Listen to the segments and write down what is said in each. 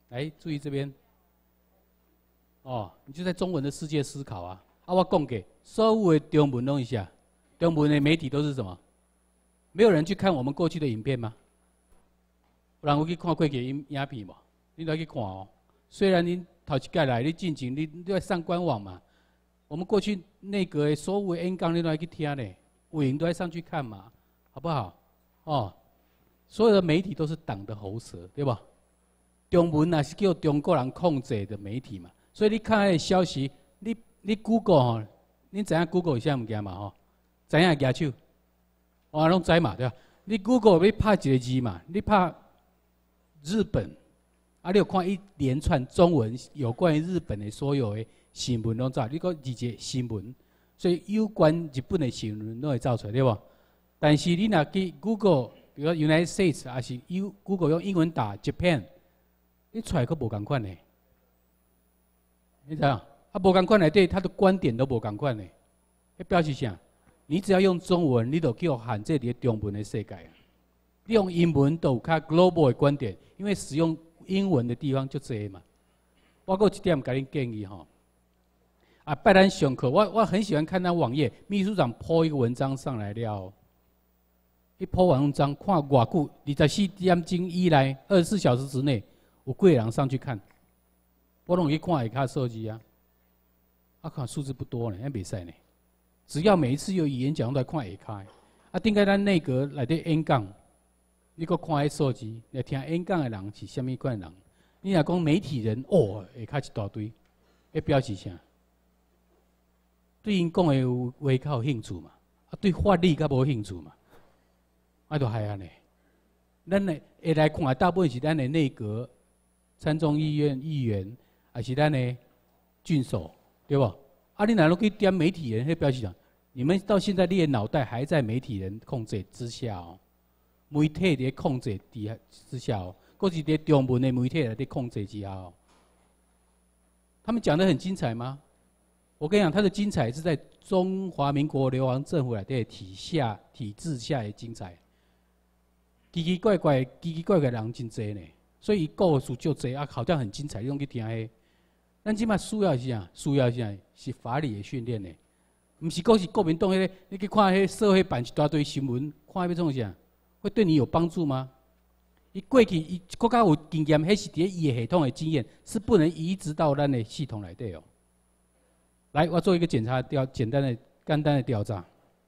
来注意这边。哦，你就在中文的世界思考啊！我讲给所有的中文弄一下，中文的媒体都是什么？没有人去看我们过去的影片吗？有人有去看过去影片无？你都去看哦。虽然你头一届来，你进前你要上官网嘛。我们过去内阁的所有的演讲你都要去听呢，委员都要上去看嘛，好不好？哦，所有的媒体都是党的喉舌，对吧？中文也是叫中国人控制的媒体嘛。所以你看的消息，你 Google 吼，你知影 Google 啥物件嘛吼？知影举手，我拢知嘛对吧？你 Google 你拍一个字嘛，你拍日本，你有看一连串中文有关于日本的所有的新闻拢走，你个字节新闻，所以有关日本的新闻都会走出来，对不？但是你若去 Google， 比如说 United States， 还是 Google 用英文打 Japan， 你出来可无共款呢？你知道？无共款内底，他的观点都无共款呢。迄表示啥？你只要用中文，你就叫限制伫中文的世界。你用英文都有较 global 的观点，因为使用英文的地方就多嘛。我有一点甲恁建议吼，拜咱上课，我很喜欢看那网页，秘书长po一个文章上来了，一po完文章，看偌久，24点钟以内，24小时之内，有几个人上去看。我拢去看下卡数字啊，看数字不多呢，还袂使呢。只要每一次有演讲都来看下卡，顶个咱内阁内底演讲，你搁看迄数字，来听演讲的人是虾米款人？你若讲媒体人，下卡一大堆，迄表示啥？对因讲的话较有兴趣嘛，对法律较无兴趣嘛，就害安尼。咱会来看，大部分是咱的内阁、参众议院议员。还是咱的郡守，对不？你哪能去点媒体人？迄表示讲，你们到现在你的脑袋还在媒体人控制之下哦，媒体的控制之下哦，或是在中文的媒体的控制之下哦。他们讲得很精彩吗？我跟你讲，他的精彩是在中华民国流亡政府内底体制下的精彩。奇奇怪怪的人真多呢，所以故事就多好像很精彩，你拢去听迄。咱即摆需要是啥？需要是啥？是法理的训练呢，毋是讲是国民党迄个，你去看迄社会版一大堆新闻，看要创啥？会对你有帮助吗？伊过去伊国家有经验，迄是伫伊的系统的经验，是不能移植到咱的系统内底哦。来，我做一个简单的调查。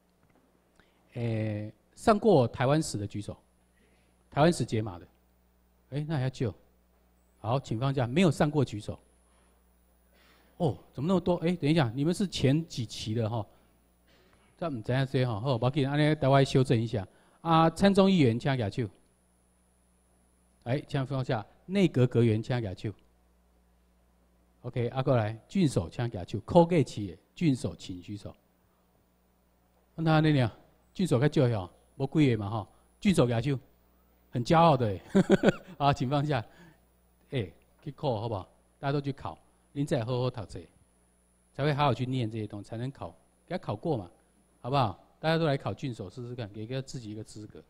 上过台湾史的举手，台湾史解码的，那还要救？好，请放下。没有上过举手。怎么那么多？等一下，你们是前几期的哈？这唔知影这哈，好，不要紧，安尼待会修正一下。参众议员请举手。请放下。内阁阁员请举手。OK， 过来，郡守请举手。科技企业郡守请举手。那样，郡守较少吼，无几个嘛哈。郡守举手，很骄傲的好，请放下。去考好不好？大家都去考。您再好好读册，才会好好去念这些东西，才能考，给他考过嘛，好不好？大家都来考郡守试试看，给自己一个资格。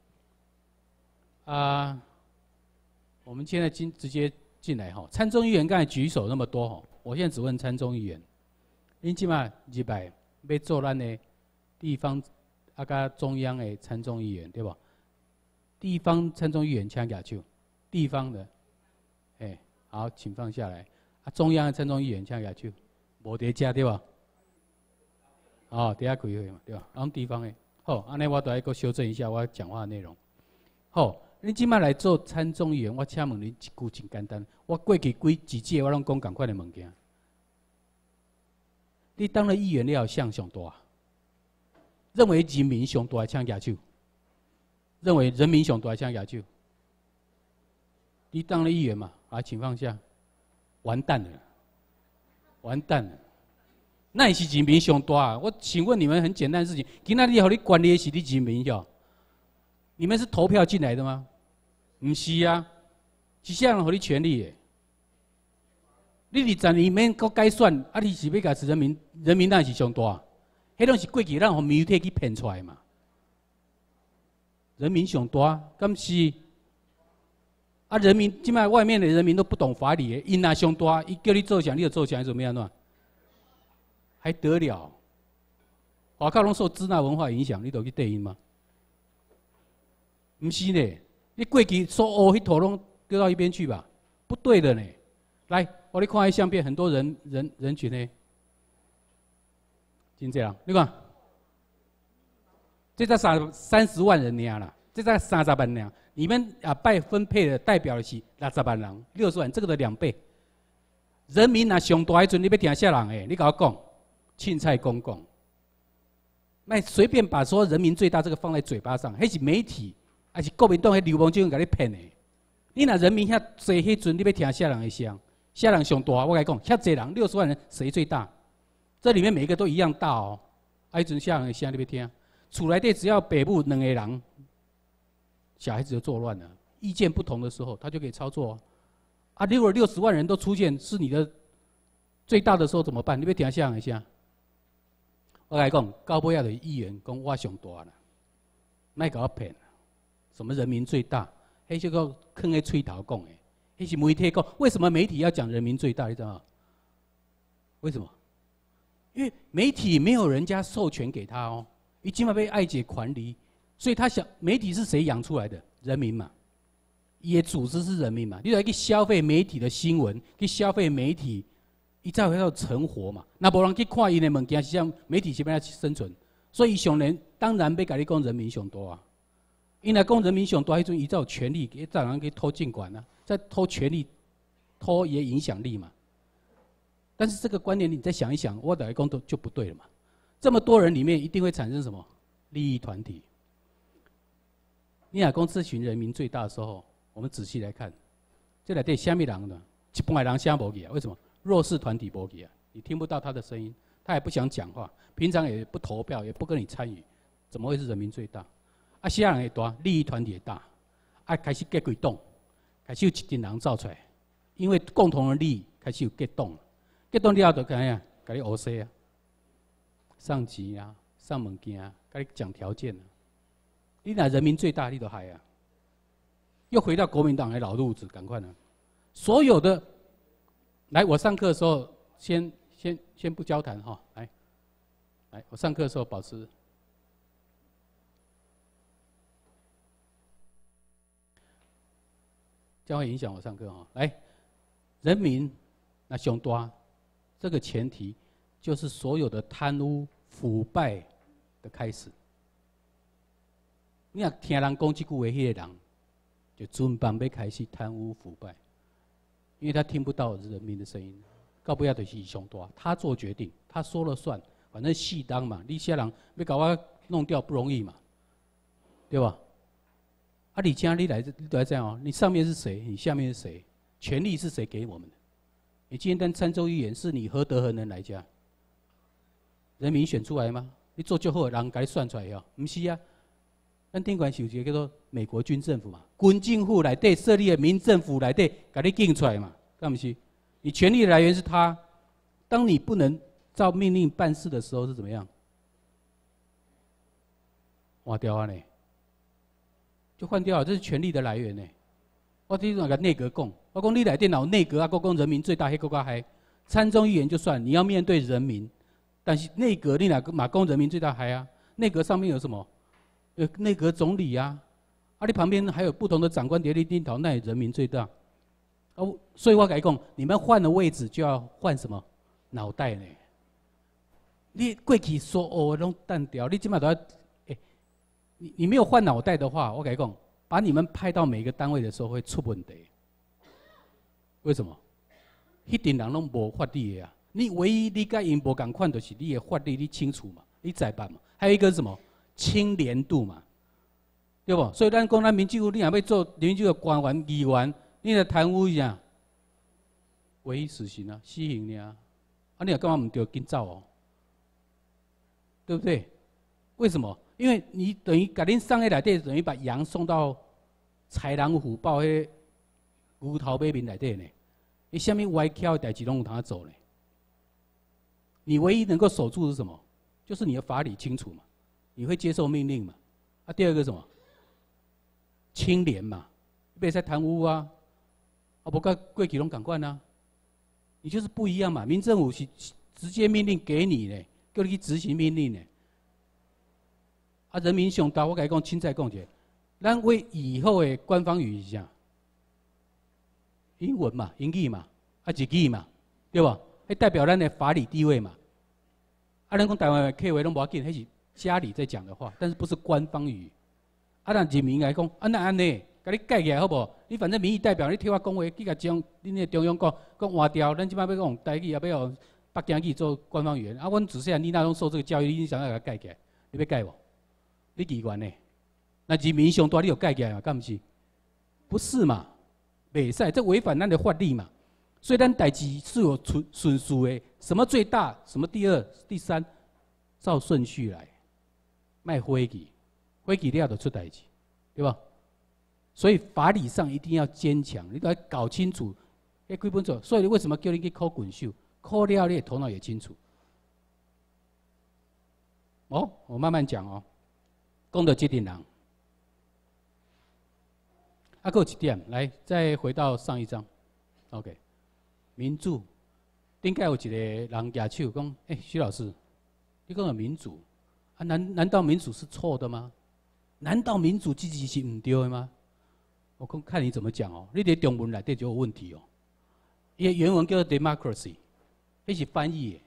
我们现在直接进来哈，参众议员刚才举手那么多哈，我现在只问参众议员，恁即马入来要做咱的地方甲中央的参众议员对吧？地方参众议员请举手，地方的，好，请放下来。中央的参众议员请举手，无伫遮对吧？伫遐开会嘛，对吧？地方的，好，安尼我都要搁修正一下我讲话的内容。好，你即摆来做参众议员，我请问你一句真简单，我过去几届我拢讲同款的物件。你当了议员，你要向上大，认为人民上大请举手，认为人民上大请举手。你当了议员嘛？请放下。完蛋了，完蛋了！那也是人民上大。我请问你们很简单的事情，今仔日互你管理的是你人民哟，你们是投票进来的吗？不是啊，是啥人互你权利的？你20年免搁改选，你是要甲是人民当然是上大，迄拢是过去咱互媒体去骗出来嘛。人民上大，敢是？ 啊，人民今麦外面的人民都不懂法理的，因那上大，伊叫你做强，你就做强，怎么样呢？还得了？华靠拢受支那文化影响，你都去对应吗？不是呢，你过去所学迄套拢丢到一边去吧，不对的呢。来，我你看迄相片，很多人群呢，真这样，你看，这才30万人尔啦，这才30万人，你们啊拜分配的代表的是60万人，60万，这个的2倍。人民若上大迄阵，你要听啥人诶？你甲我讲，凊彩公共，那随便把说人民最大这个放在嘴巴上，迄是媒体，还是国民党迄流氓就甲你骗的。你若人民遐济迄阵，你要听啥人的声？啥人上大？我甲你讲，遐济人60万人，谁最大？这里面每一个都一样大哦。啊，迄阵啥人的声你要听？厝内底只要北部2个人，小孩子就作乱了。意见不同的时候，他就可以操作啊。啊，如果60万人都出现是你的最大的时候怎么办？你要听啥人的声？我来讲，到尾仔的议员讲我上大啦，莫甲我骗。什么人民最大？迄就个囥在嘴头讲的，迄是媒体讲。为什么媒体要讲人民最大？你知道吗？为什么？因为媒体没有人家授权给他哦，伊今嘛被爱姐管理，所以他想媒体是谁养出来的？人民嘛，也组织是人民嘛。你来去消费媒体的新闻，去消费媒体，伊才会要成活嘛。那无人去看伊的物件，是像媒体是要生存，所以上人当然要甲你讲人民上大啊。因来讲人民上大，迄阵伊才有权利，给再人去偷进管啊，再偷权力，偷也影响力嘛。但是这个观念你再想一想，我来讲都就不对了嘛。这么多人里面一定会产生什么利益团体？你若讲这群人民最大的时候，我们仔细来看，这内底虾米人呢？一般的人声无去啊？为什么？弱势团体无去啊？你听不到他的声音，他也不想讲话，平常也不投票，也不跟你参与，怎么会是人民最大？啊，啥人会大，利益团体也大，啊，开始结鬼动，开始有一群人造出来，因为共同的利益开始有结动，结动了就怎样？甲你 OC 啊，上级啊，上物件啊，甲你讲条件啊，你若人民最大，你都害啊，又回到国民党的老路子，赶快呢，所有的，来，我上课的时候先不交谈哈，来，我上课的时候保持。将会影响我上课哈。来，人民那上大，这个前提就是所有的贪污腐败的开始。你若听人讲这句话，迄个人就准备要开始贪污腐败，因为他听不到人民的声音。到尾仔就是上大，他做决定，他说了算，反正戏当嘛。你些人要把我弄掉不容易嘛，对吧？啊，你家你来这样哦，你上面是谁？你下面是谁？权力是谁给我们的？你今天当参州议员，是你何德何能来家？人民选出来吗？你做就好，人给你算出来哟？不是啊，咱顶管是有一个叫做美国军政府嘛，军政府内底设立的民政府内底，给你竞出来嘛，干不是？你权力的来源是他，当你不能照命令办事的时候是怎么样？换掉啊呢？就换掉了，这是权力的来源呢。我听那个内阁讲，我讲你来电脑内阁啊，讲人民最大，迄个还参众议员就算，你要面对人民，但是内阁你哪个马公人民最大还啊？内阁上面有什么？有内阁总理啊，啊你旁边还有不同的长官叠立定头，那也人民最大。哦，所以我跟你讲，你们换了位置就要换什么脑袋呢？你过去所学的拢淡掉，你今嘛都要。你没有换脑袋的话，我跟你讲，把你们派到每个单位的时候会出问题。为什么？迄群人拢无法力的啊！你唯一你甲因无共款，就是你的法力你清楚嘛，你在办嘛。还有一个是什么？清廉度嘛，对不？所以咱讲咱民政府，你若要做民政府的官员、议员，你来贪污一下，唯一死刑啊，死刑呢？啊，你若干嘛唔对，紧走哦，对不对？为什么？因为你等于甲恁送个内底，等于把羊送到豺狼虎豹迄牛头马面内底呢。你下面歪巧的代志拢有通做呢。你唯一能够守住是什么？就是你的法理清楚嘛，你会接受命令嘛。啊，第二个什么？清廉嘛，别再贪污啊， 啊，不跟过去拢同款啊，你就是不一样嘛。民政府是直接命令给你呢，叫你去执行命令呢。啊，人民上大，我甲你讲，亲再讲者，咱为以后的官方语是啥？英文嘛，英语嘛，啊，日语嘛，对吧？迄代表咱的法理地位嘛。啊，咱讲台湾的客话拢无要紧，迄是家里在讲的话，但是不是官方语。啊，咱人民来讲，啊那安尼，甲你改起来好无？你反正民意代表，你替我讲话，去甲中恁的中央讲换掉，咱即摆要讲台语，也要用北京语做官方语言。啊，阮自细汉你那拢受这个教育，你想要甲改起来，你要改无？你奇怪呢？那人民上大，你有改起来嘛？敢毋是？不是嘛？袂使，这违反咱的法律嘛。所以咱代志是有顺序的，什么最大，什么第二、第三，照顺序来，卖灰记，灰记了就出代志，对吧？所以法理上一定要坚强，你都要搞清楚，基本上，所以为什么叫你去考滚秀？考了你的头脑也清楚。哦，我慢慢讲哦。讲到这点人，还有一点，来再回到上一章 ，OK。民主，顶下有一个人举手讲：“徐老师，你讲的民主，啊难道民主是错的吗？难道民主自己是唔对的吗？”我讲看你怎么讲哦，你在中文内底就有问题哦。伊原文叫做 democracy， 迄是翻译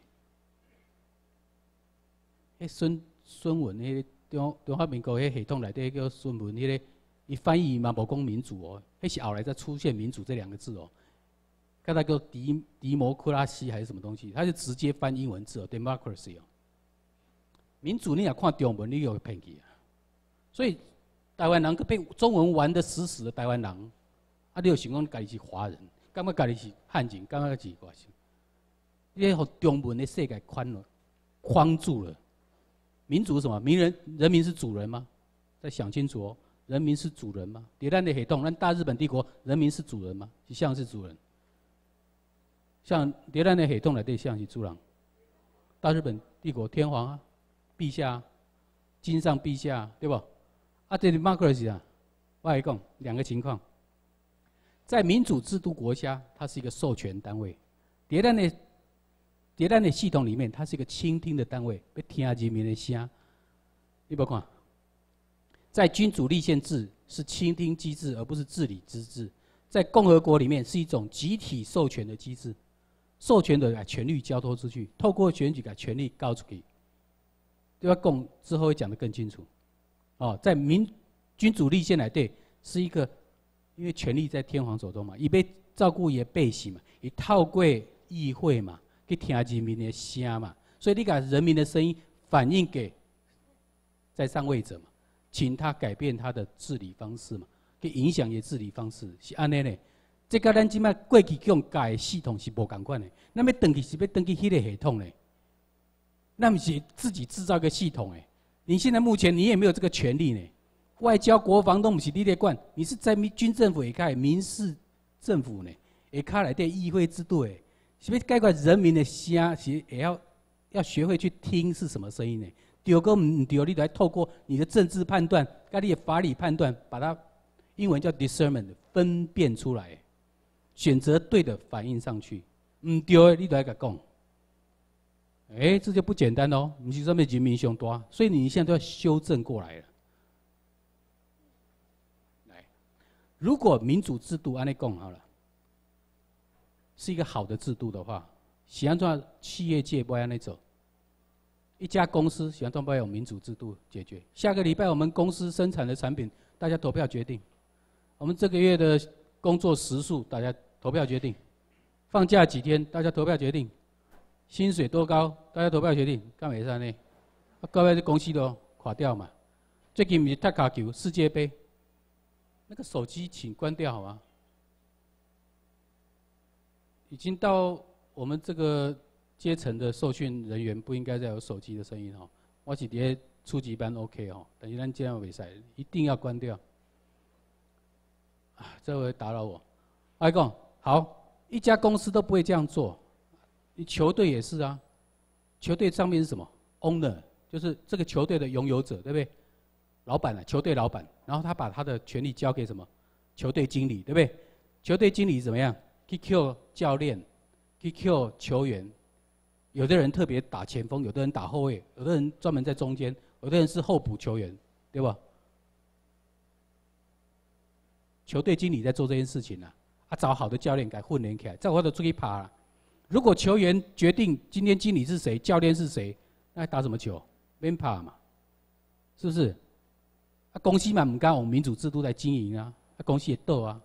的。孙文迄中华民国迄系统内底叫孙文迄个，伊翻译嘛无讲民主哦，迄是后来才出现民主这两个字哦。看那个迪摩克拉西还是什么东西，他就直接翻英文字哦 ，democracy 哦。民主你也看中文，你有骗去啊。所以台湾人被中文玩得死死的台湾人，啊，你有想讲家己是华人，感觉家己是汉人，感觉是外省，你互中文的世界框住了。民主是什么？人民是主人吗？再想清楚哦，人民是主人吗？在咱的系统，咱大日本帝国，人民是主人吗？像是主人。像在咱的系统内底像是主人，大日本帝国天皇啊，陛下啊，金上陛下啊，对不？啊，这 democracy 啊，我来讲两个情况，在民主制度国家，它是一个授权单位；在咱的系统里面，它是一个倾听的单位，要听人民的声。你不看，在君主立宪制是倾听机制，而不是治理机制；在共和国里面是一种集体授权的机制。授权的把权力交托出去，透过选举把权力交出去。对吧？讲之后会讲得更清楚。哦，在君主立宪来对，是一个，因为权力在天皇手中嘛，伊被照顾也被洗嘛，伊透过议会嘛，去听人民的声嘛，所以你把人民的声音反映给在上位者嘛，请他改变他的治理方式嘛，去影响伊治理方式，是安尼呢。这跟咱即摆过去用改系统是无共款的，那要登去是要登去迄个系统呢？那么是自己制造一个系统诶。你现在目前你也没有这个权利呢，外交、国防都不是你在管，你是在军政府下开民事政府呢，下开来的议会制度诶，是要解决人民的声，是也要学会去听是什么声音呢？对个唔对，你来透过你的政治判断，跟你的法理判断，把它英文叫 discernment 分辨出来。选择对的反应上去，唔对的你都要甲讲。这就不简单哦，不是说咩人民上大，所以你现在都要修正过来了。来，如果民主制度按你讲好了，是一个好的制度的话，喜欢做企业界不要按你走。一家公司喜欢做不要用民主制度解决。下个礼拜我们公司生产的产品，大家投票决定。我们这个月的工作时数，大家投票决定；放假几天，大家投票决定；薪水多高，大家投票决定。干没事呢？各位的公司都垮掉嘛。最近不是踢足球世界杯，那个手机请关掉好吗？已经到我们这个阶层的受训人员不应该再有手机的声音哦。我是伫初级班 OK 哦，但是咱这样比赛一定要关掉。这会打扰我。我来讲，好，一家公司都不会这样做，你球队也是啊。球队上面是什么 ？owner， 就是这个球队的拥有者，对不对？老板啊，球队老板，然后他把他的权利交给什么？球队经理，对不对？ 球队经理怎么样？去 Q 教练，去 Q 球员。有的人特别打前锋，有的人打后卫，有的人专门在中间，有的人是候补球员，对吧？球队经理在做这件事情啊，找好的教练给训练起来，再或者出去爬了。如果球员决定今天经理是谁，教练是谁，那打什么球？免爬嘛，是不是？公司嘛，唔敢用民主制度来经营啊，公司也斗啊。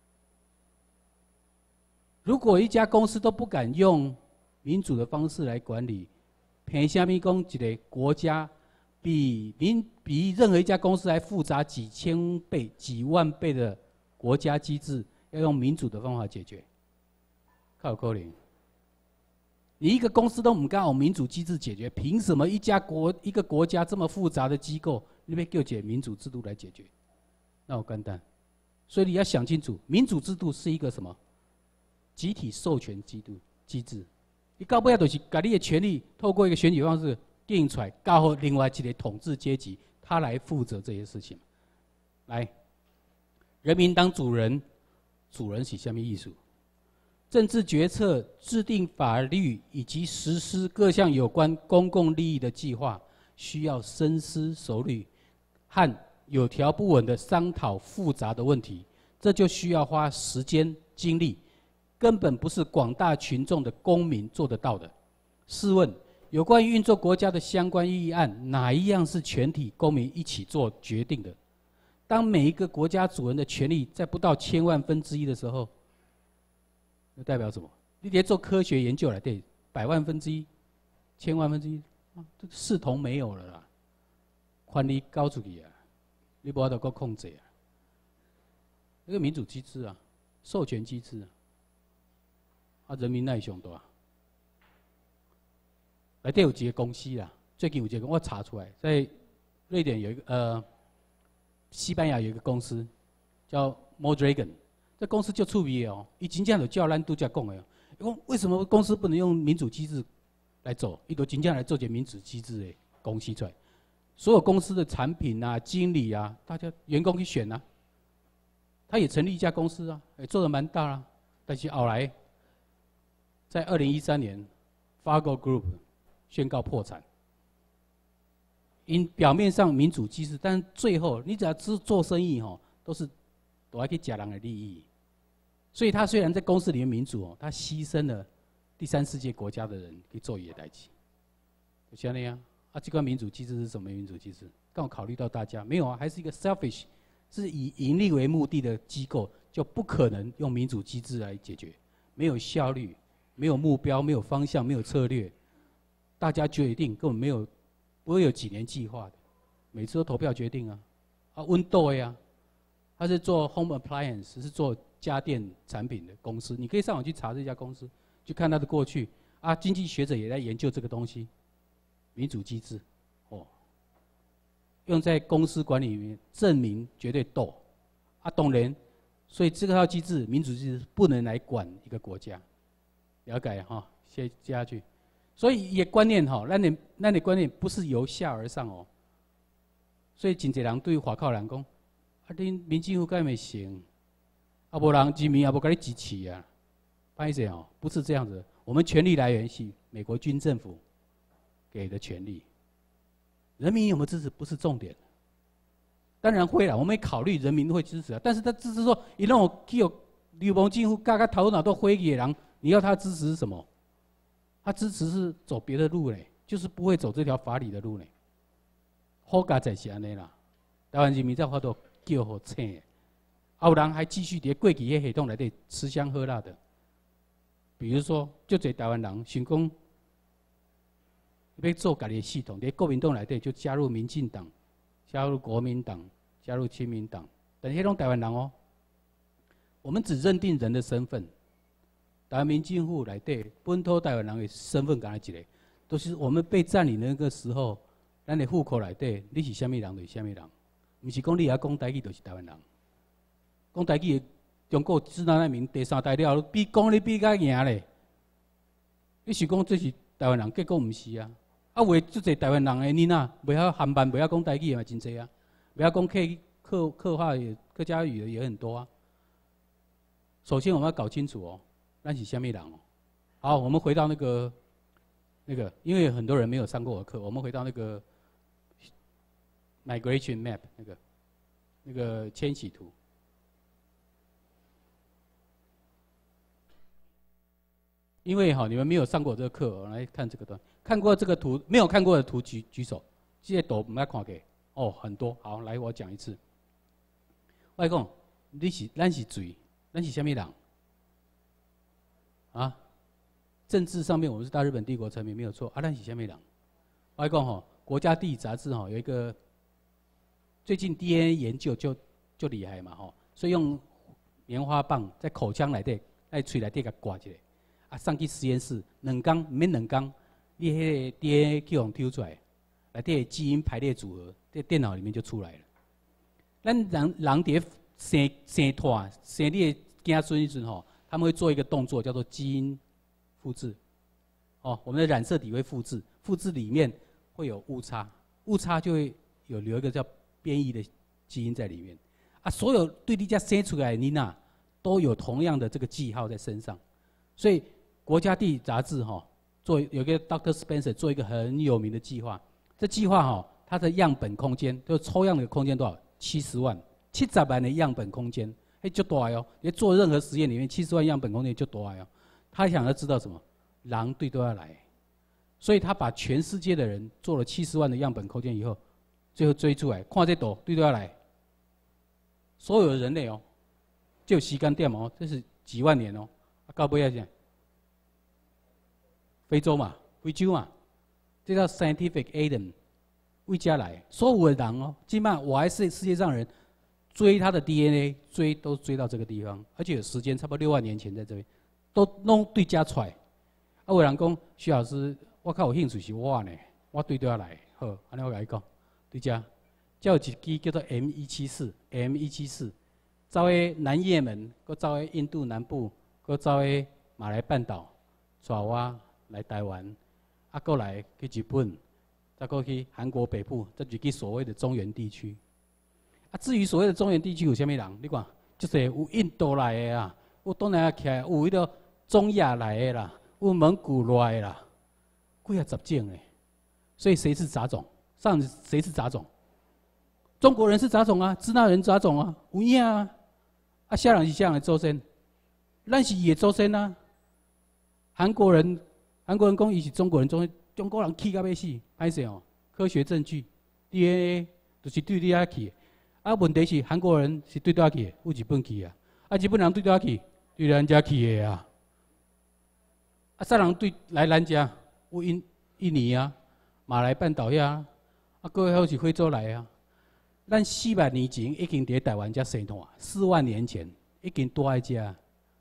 如果一家公司都不敢用民主的方式来管理，凭什么讲一个国家比任何一家公司还复杂几千倍、几万倍的国家机制，要用民主的方法解决？靠有可能？你一个公司都唔敢用民主机制解决，凭什么一个国家这么复杂的机构，你要叫解民主制度来解决？那我简单。所以你要想清楚，民主制度是一个什么？集体授权机制。你到尾就是把你的权利透过一个选举方式定出来，交给另外一个统治阶级，他来负责这些事情。来，人民当主人，主人是什么意思？政治决策、制定法律以及实施各项有关公共利益的计划，需要深思熟虑和有条不紊的商讨复杂的问题，这就需要花时间精力，根本不是广大群众的公民做得到的。试问，有关于运作国家的相关议案，哪一样是全体公民一起做决定的？当每一个国家主人的权利在不到千万分之一的时候，那代表什么？你得做科学研究来对百万分之一、千万分之一，这视同没有了啦。权力交出去啊，你无法度控制啊。那个民主机制啊，授权机制啊，人民那上大。内底有几个公司啦，最近有一个我查出来，在瑞典有一个西班牙有一个公司叫 Mondragon。这公司就趣味哦，伊真正就照咱拄则讲的，讲为什么公司不能用民主机制来做？伊就真正来做一个民主机制的公司出来，所有公司的产品啊、经理啊，大家员工去选啊。他也成立一家公司啊，也做得蛮大啦。但是后来，在2013年 ，Fargo Group 宣告破产。因表面上民主机制，但是最后你只要做生意吼，都要去吃人的利益。所以他虽然在公司里面民主哦，他牺牲了第三世界国家的人去做伊的代志，就像那样啊。这个民主机制是什么民主机制？刚好考虑到大家没有啊，还是一个 selfish， 是以盈利为目的的机构，就不可能用民主机制来解决，没有效率，没有目标，没有方向，没有策略，大家决定根本不会有几年计划的，每次都投票决定啊。温度呀，他是做 home appliance， 是做家电产品的公司，你可以上网去查这家公司，去看它的过去啊。经济学者也在研究这个东西，民主机制，用在公司管理里面，证明绝对斗啊。当然，所以这套机制，民主机制不能来管一个国家，了解哈？接下去，所以也观念哈，咱的观念不是由下而上哦。所以真侪人对外口人讲，恁民政府敢会行？无人人民也无甲你支持啊，不好意思哦，不是这样子。我们权力来源是美国军政府给的权利，人民有没有支持不是重点。当然会啦，我们也考虑人民会支持啊，但是他支持说，伊让我去有流氓政府头脑都灰的人，你要他支持是什么？他支持是走别的路嘞，就是不会走这条法理的路嘞。好佳在是安尼啦，台湾人民才法度叫好请。有人还继续伫过去迄系统内底吃香喝辣的，比如说，就侪台湾人想讲要做家己的系统，伫国民党内底就加入民进党、加入国民党、加入亲民党，但迄种台湾人哦，我们只认定人的身份。台湾民政府内底本土台湾人的身份，敢若一个，都是我们被占领的那个时候，咱的户口内底你是虾米人就是虾米人，毋是讲你也讲台语就是台湾人。讲台语，中国支那难民第三代了，比讲你比较赢咧。你是讲这是台湾人，结果毋是啊。啊，有即侪台湾人的囡仔，袂晓韩版，袂晓讲台语的嘛真侪啊。袂晓讲客家语的也很多啊。 首先我们要搞清楚哦，咱是虾米人哦。好，我们回到那个，因为很多人没有上过我的课，我们回到那个 migration map 那个迁徙图。因为你们没有上过这个课，我来看这个段。看过这个图，没有看过的图举手。这些图不要看给哦，很多。好，来我讲一次。我讲，咱是谁？咱是什么人？啊？政治上面我们是大日本帝国臣民没有错，咱是什么人？我讲国家地理杂志有一个最近 DNA 研究就厉害嘛所以用棉花棒在口腔内底、在嘴内底给挂起来，送去实验室，2天免2天，你迄个 DNA 去用抽出来，内底的基因排列组合在电脑里面就出来了。咱人伫生拖生你的子孙时他们会做一个动作叫做基因复制。我们的染色体会复制，复制里面会有误差，误差就会留一个叫变异的基因在里面。所有对你家生出来的囡仔都有同样的这个记号在身上，所以国家地理杂志有一个 Dr. Spencer 做一个很有名的计划。这计划它的样本空间就抽样的空间多少？70万，70万的样本空间，就大哦！你做任何实验里面，70万样本空间就大哦。他想要知道什么？狼对都要来，所以他把全世界的人做了70万的样本空间以后，最后追出来，看这朵对都要来，所有的人类就有时间点这是几万年到尾仔非洲嘛，非洲嘛，这叫 scientific Adam， 为家来，所有的人基本上我还是世界上人追他的 DNA， 都追到这个地方，而且有时间差不多6万年前在这边，都弄对家出来。有人讲徐老师，我较有兴趣是我呢，我对要来，好，安尼我甲你讲，对家，有一支叫做 M174，走去南也门，搁走去印度南部，搁走去马来半岛，带我来台湾，搁来去日本，再过去韩国北部，再就去所谓的中原地区。至于所谓的中原地区有啥物人？你看，就是有印度来的啊，有东南亚起来，有迄个中亚来的啦。有蒙古来啦，几啊十种呢？所以谁是杂种？谁是杂种？中国人是杂种啊，支那人杂种啊，有影啊。虾人是虾人的祖先，咱是伊的祖先啊。韩国人讲伊是中国人，中国人气到要死，歹势科学证据 DNA 就是对你遐去。问题是韩国人是对倒去，有日本去啊。日本人对倒去，对咱遮去的啊。啥人对来咱遮？有印尼啊、马来半岛遐各位还是非洲来啊。咱4万年前已经伫台湾遮生活，4万年前已经住在遮，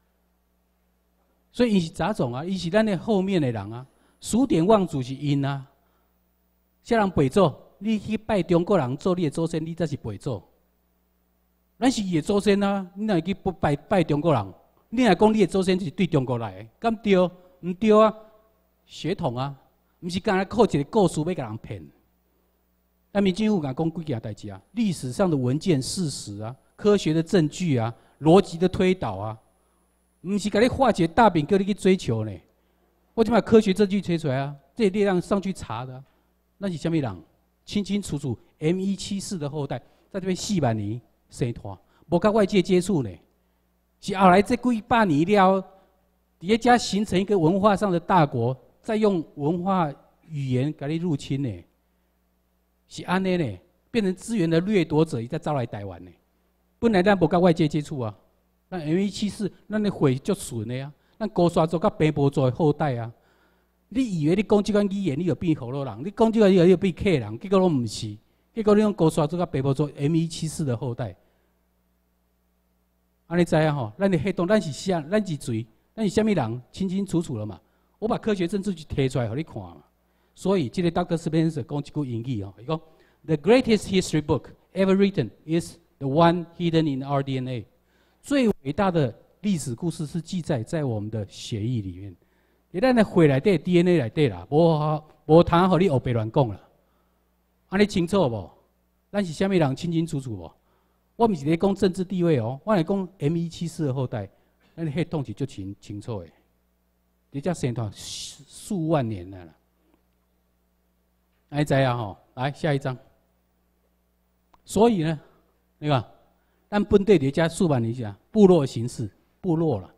所以伊是杂种啊，伊是咱的后面的人啊。数典忘祖是因啊。啥人陪祖？你去拜中国人做你的祖先，你才是陪祖。咱是伊的祖先啊，你哪会去不拜中国人？你若讲你的祖先是对中国来的，敢对？唔对啊，血统啊，唔是干来靠一个故事要甲人骗。民政府甲讲几件代志啊，历史上的文件、事实啊，科学的证据啊，逻辑的推导啊，唔是甲你画一个大饼叫你去追求呢。我就把科学证据推出来啊，这力量上去查的、那是什么人？清清楚楚 M174的后代，在这边4万年生活，无甲外界接触呢，是后来这几百年了。叠加形成一个文化上的大国，再用文化语言给你入侵呢，是安尼呢，变成资源的掠夺者，伊再招来台湾呢。本来咱无甲外界接触啊，咱 M174，咱的血足纯的啊，咱高刷族甲平埔族的后代啊。你以为你讲这款语言，你就变河洛人；你讲这个语言，你就变客人，结果拢唔是。结果你用高刷族甲平埔族 M174的后代，安尼知啊吼？咱的黑洞，咱是啥？咱是谁？那你什么人清清楚楚了嘛？我把科学证据提出来给你看嘛。所以，这个 Dr. Spencer 讲一句英语伊讲 ：“The greatest history book ever written is the one hidden in our DNA。”最伟大的历史故事是记载在我们的血液里面。一旦的血内底 DNA 内底啦，无通互你胡白乱讲啦。安尼清楚无？咱是什么人清清楚楚无？我不是咧讲政治地位我来讲 M174的后代。 咱血统是足清楚的，你这生态数万年了啦。来知啊吼，来下一章。所以呢，对吧？咱本地伫遮数万年前，部落形式，部落了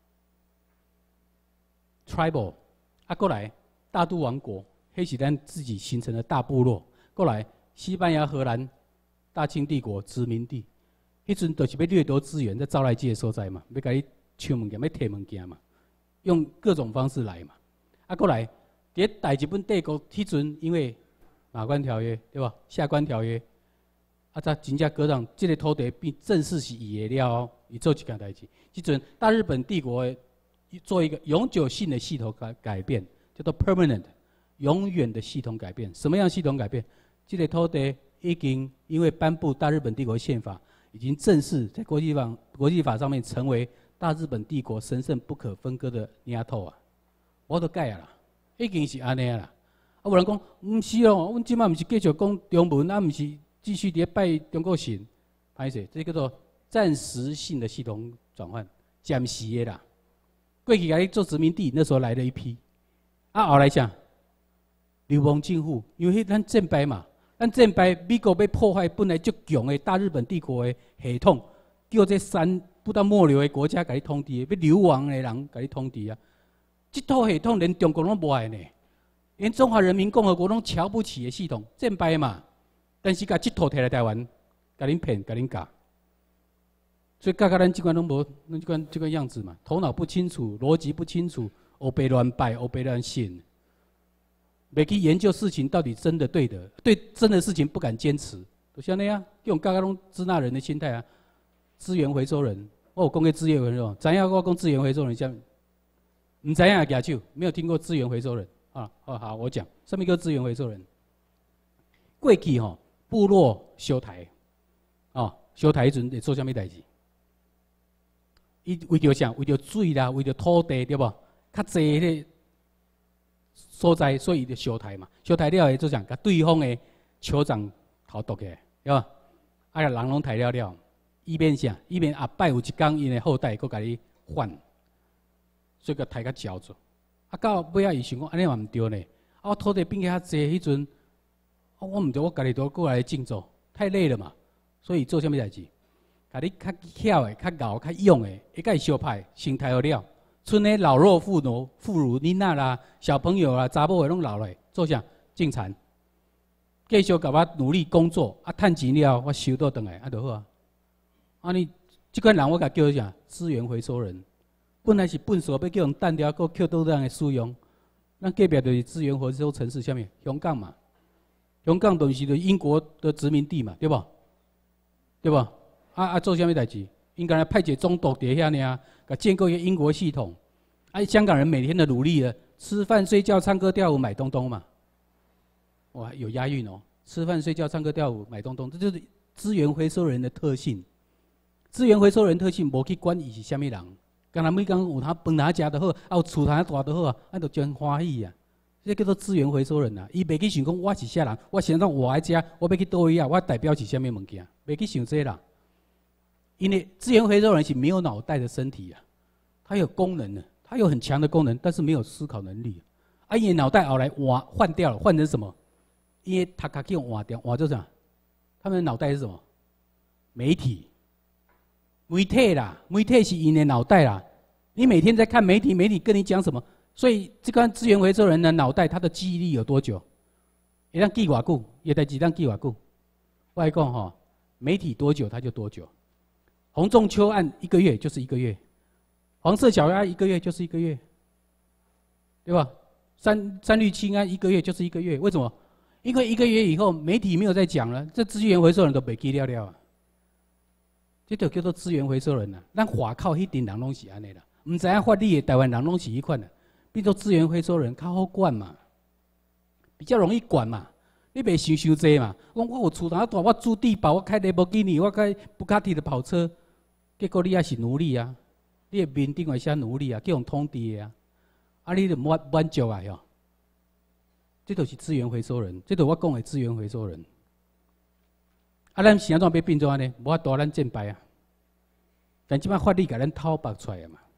，tribal， 啊，过来大都王国，迄是咱自己形成的大部落。过来西班牙、荷兰、大清帝国殖民地，迄阵就是要掠夺资源，在招来这个所在嘛，要甲你抢物件，要摕物件嘛，用各种方式来嘛。啊，过来伫大日本帝国迄阵，因为马关条约对吧？下关条约。啊！才真正割让这个土地变正式是伊的了后，伊做一件代志。即阵大日本帝国做一个永久性的系统改变，叫做 permanent， 永远的系统改变。什么样系统改变？这个土地已经因为颁布大日本帝国宪法，已经正式在国际法上面成为大日本帝国神圣不可分割的领土啊！我都改啊啦，已经是安尼啦。啊，有人讲，毋是哦，阮即摆毋是继续讲中文，啊，毋是。继续伫拜中国神，歹势，这叫做暂时性的系统转换，暂时的啦。过去甲你做殖民地，那时候来了一批，啊，后来啥？流亡政府，因为咱战败嘛，咱战败，美国要破坏本来足强的大日本帝国的系统，叫这三不到末流的国家甲你统治，要流亡的人甲你统治啊。这套系统连中国拢无爱呢，连中华人民共和国拢瞧不起的系统，战败嘛。但是，甲这套摕来台湾，甲恁骗，甲恁教，所以教咱即款拢无，这个样子嘛，头脑不清楚，逻辑不清楚，黑白乱拜，黑白乱信，没去研究事情到底真的对的，对真的事情不敢坚持，就像那样，这种教拢支那人的心态啊，资源回收人，我有讲过资源回收人，知影我讲资源回收人下面，唔知影也举手，没有听过资源回收人啊？好，我讲，什么叫资源回收人？过去吼。部落修台，修台迄阵会做啥物代志？伊为着啥？为着水啦，为着土地对无？较济迄个所在，所以伊就修台嘛。修台了会做啥？甲对方的酋长头夺起来，对吧？啊，人拢抬了，以免啥？以免后摆有一天因的后代佫甲你反，所以佮抬较焦做。啊，到尾仔伊想讲，安尼嘛毋对呢。啊，我土地变较济迄阵。我唔对，我家己都过来竞走，太累了嘛。所以做啥物代志？甲你较巧的、较牛、较勇的，会甲伊相派，心态好了。村内老弱妇孺、囡仔啦、小朋友啦、查某的拢老来，做啥？种田，继续甲我努力工作，啊，趁钱了，我收倒转来，啊，就好啊。啊，你即款人我甲叫啥？资源回收人。本来是粪扫要叫人单掉，搁捡倒这样的使用。咱隔壁就是资源回收城市，下面香港嘛。香港就是英国的殖民地嘛，对不？对不？做啥物代志？应该来派一总督伫遐尔，甲建构一个英国系统。香港人每天的努力了，吃饭、睡觉、唱歌、跳舞、买东东嘛。哇，有押韵哦！吃饭、睡觉、唱歌、跳舞、买东东，这就是资源回收人的特性。资源回收人特性，无去管伊是啥物人，干那每工有他饭通食就好，有厝通住就好啊，就真欢喜啊！这叫做资源回收人啊！伊袂去想讲我是啥人，我现在我来遮，我要去倒位啊，我代表是啥物物件，袂去想这啦。因为资源回收人是没有脑袋的身体啊，他有功能的，他有很强的功能，但是没有思考能力。因为脑袋后来换掉了，换成什么？因为他给换掉，换做啥？他们的脑袋是什么？媒体啦，媒体是因的脑袋啦。你每天在看媒体，媒体跟你讲什么？所以，这个资源回收人的脑袋，他的记忆力有多久？会当记偌久？也代志当记偌久？我来讲哈，媒体多久他就多久。洪仲丘案1个月就是1个月，黄色小鸭1个月就是1个月，对吧？三氯氰胺1个月就是1个月，为什么？因为1个月以后媒体没有再讲了，这资源回收人都袂记了啊。这就叫做资源回收人啊。咱华靠迄群人拢是安尼啦，唔知影法律的台湾人拢是迄款的。变做资源回收人，较好管嘛，比较容易管嘛。你别想济嘛。我有厝大，我住地堡，我开雷博基尼，我开布卡迪的跑车，结果你也是奴隶啊！你的面顶会写奴隶啊，叫人统治的啊！你就满足啊哟！这就是资源回收人，这就是我讲的资源回收人。咱是安怎要变做安尼？无法度咱战败啊！但即摆法律甲咱讨白出来嘛。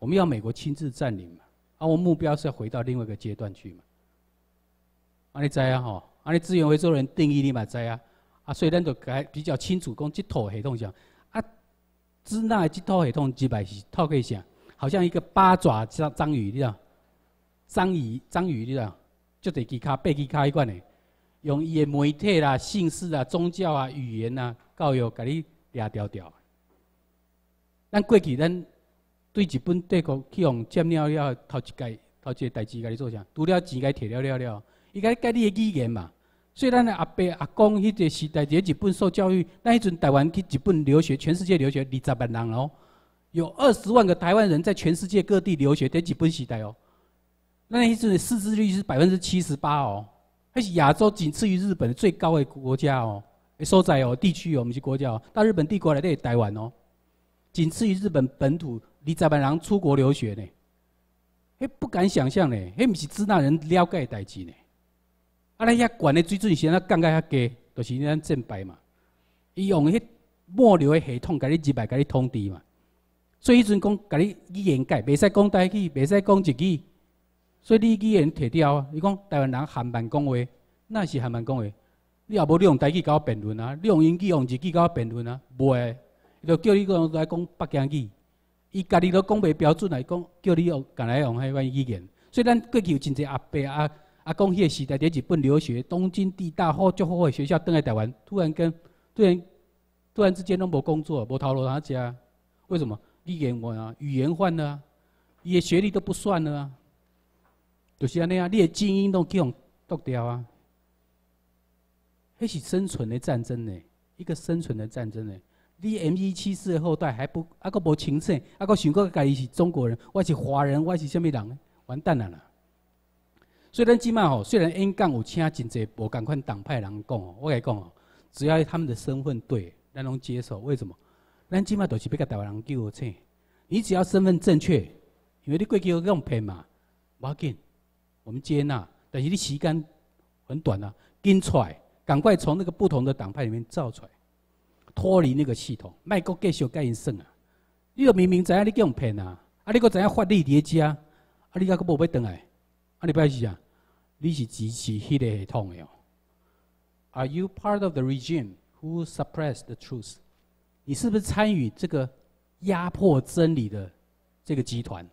我们要美国亲自占领嘛，啊，我目标是要回到另外一个阶段去嘛。你知啊吼，你资源回收人定义你嘛知啊，所以咱就比较清楚讲这套系统上，支那这套系统基本是套个啥？好像一个八爪章鱼，你知道？章鱼，你知道？就得几卡、8支卡一罐的，用伊的媒体啦、姓氏啊、宗教啊、语言啊、教育，甲你掠条条。咱过去咱对日本帝国去用占了，头一个代志，甲你做啥？除了钱，甲摕了，伊甲你教你的语言嘛。所以咱的阿伯阿公迄个时代，伫日本受教育，那迄阵台湾去日本留学，全世界留学20万人哦，有20万个台湾人在全世界各地留学，在日本时代哦。那迄阵识字率是78%哦，还是亚洲仅次于日本最高的国家哦，所在哦，地区哦，不是国家哦。大日本帝国内底台湾哦，仅次于日本本土20万人出国留学呢，迄不敢想象呢，迄不是支那人了解的代志呢。咱遐悬的水准是安降到遐低，就是咱战败嘛。伊用迄末流的系统，甲你入来，甲你通知嘛。所以迄阵讲，甲你语言改，袂使讲台语，袂使讲日语。所以你语言摕掉啊！你讲台湾人韩版讲话，那是韩版讲话。你也无你用台语甲我辩论啊，你用英语、用日语甲我辩论啊，袂。伊就叫你来讲北京语，伊家己都讲袂标准来讲，叫你用，干来用迄款语言。所以咱过去有真侪阿伯阿公迄个时代在日本留学，东京地大好足好的学校，登来台湾，突然之间都无工作，无头路通食。为什么？语言换啊，语言换了啊，伊的学历都不算了啊。就是安尼啊，你的精英都叫剁掉啊。迄是生存的战争呢，一个生存的战争呢。你 M174的后代还不阁无清醒，阁想过家己是中国人，我是华人，我是啥物人？完蛋了啦！所以咱即马吼，虽然演讲有请真侪无共款党派人讲哦，我甲你讲哦，只要他们的身份对，咱拢接受。为什么？咱即马就是要甲台湾人救醒。你只要身份正确，因为你过去有用骗嘛，无要紧，我们接纳。但是你时间很短啊，跟出来，赶快从那个不同的党派里面造出来，脱离那个系统，莫阁继续甲因算啊！你就明明知影你叫人骗啊，你阁知影法律伫遮，你阁无要转来，你表示啥？你是支持迄个系统的哦。Are you part of the regime who suppress the truth？ 你是不是参与这个压迫真理的这个集团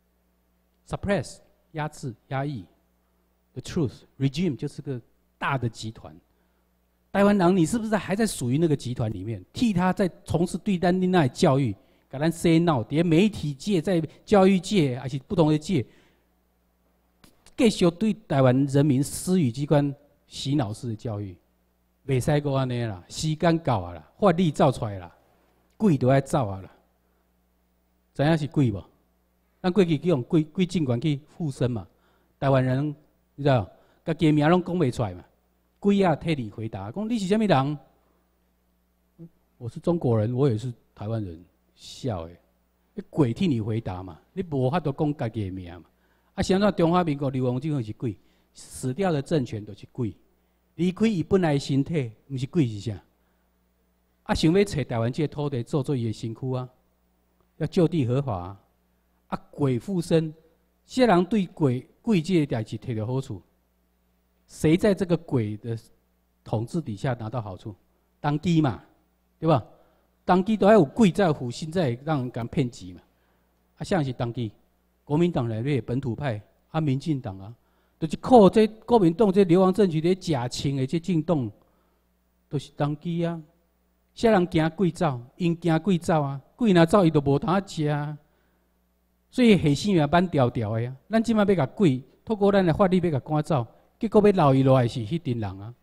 ？Suppress 压制、压抑 ，the truth regime 就是个大的集团。台湾人，你是不是还在属于那个集团里面？替他在从事对咱那教育，给咱洗脑，在媒体界、在教育界，还是不同的界。继续对台湾人民施予机关洗脑式的教育，袂使阁安尼啦，时间到啊啦，法律造出来啦，鬼都爱走啊啦，知影是鬼无？咱过去去用鬼政权去附身嘛，台湾人你知道，家己名拢讲袂出来嘛，鬼啊替你回答，讲你是啥物人？我是中国人，我也是台湾人，笑诶，鬼替你回答嘛，你无法度讲家己的名嘛。现在中华民国流亡政府是鬼，死掉的政权就是鬼，离开伊本来的身体，毋是鬼是啥？想要找台湾这个土地做伊的身躯啊，要就地合法啊。鬼附身，些人对鬼这个代志摕到好处，谁在这个鬼的统治底下拿到好处？当机嘛，对吧？当机都要有鬼在虎心，在让人敢骗钱嘛。像是当机。国民党内面本土派民进党啊，就是靠这国民党这流亡政权的假情的这进动，都是当机啊。些人惊鬼走，因惊鬼走啊，鬼若走伊就无通食啊。所以下生命慢条条的啊。咱即摆要甲鬼透过咱的法律要甲赶走，结果要留伊落来是迄群人啊，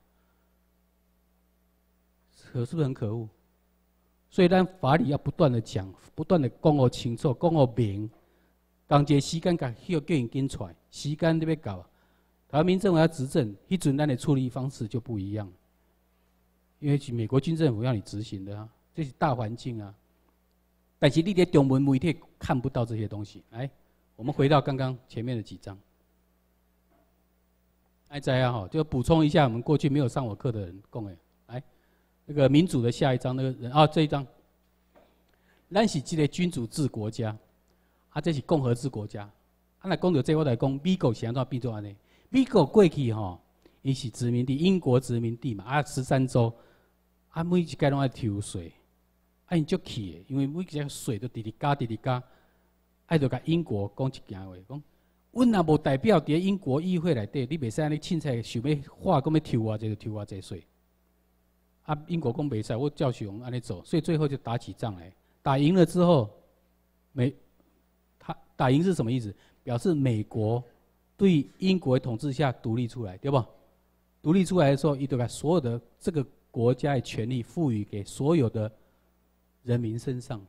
是不是很可恶？所以咱法律要不断的讲，不断的讲好清楚，讲好明。当一个时间甲叫因紧出来，时间都要到，台湾民政府要执政，迄阵咱的处理方式就不一样，因为是美国军政府要你执行的啊，这是大环境啊。但是你在中文媒体看不到这些东西。来，我们回到刚刚前面的几章，知啊就补充一下我们过去没有上我课的人讲的。来，那个民主的下一章，那个人这一章，咱是这个君主制国家。 啊，这是共和制国家。啊，来讲到这，我来讲美国是安怎变做安尼？美国过去吼，伊是殖民地，英国殖民地嘛，啊，13州，啊，每一届拢爱抽税，啊，因足气的，因为每一个税都直直加，直直加，啊，就甲英国讲一件话，讲，阮若无代表伫英国议会内底，你袂使安尼凊彩想要话，讲要抽偌济就抽偌济税。啊，英国讲袂使，我照常安尼走，所以最后就打起仗来。打赢了之后，他打赢是什么意思？表示美国对英国的统治下独立出来，对不？独立出来的时候，伊就把所有的这个国家的权利赋予给所有的人民身上。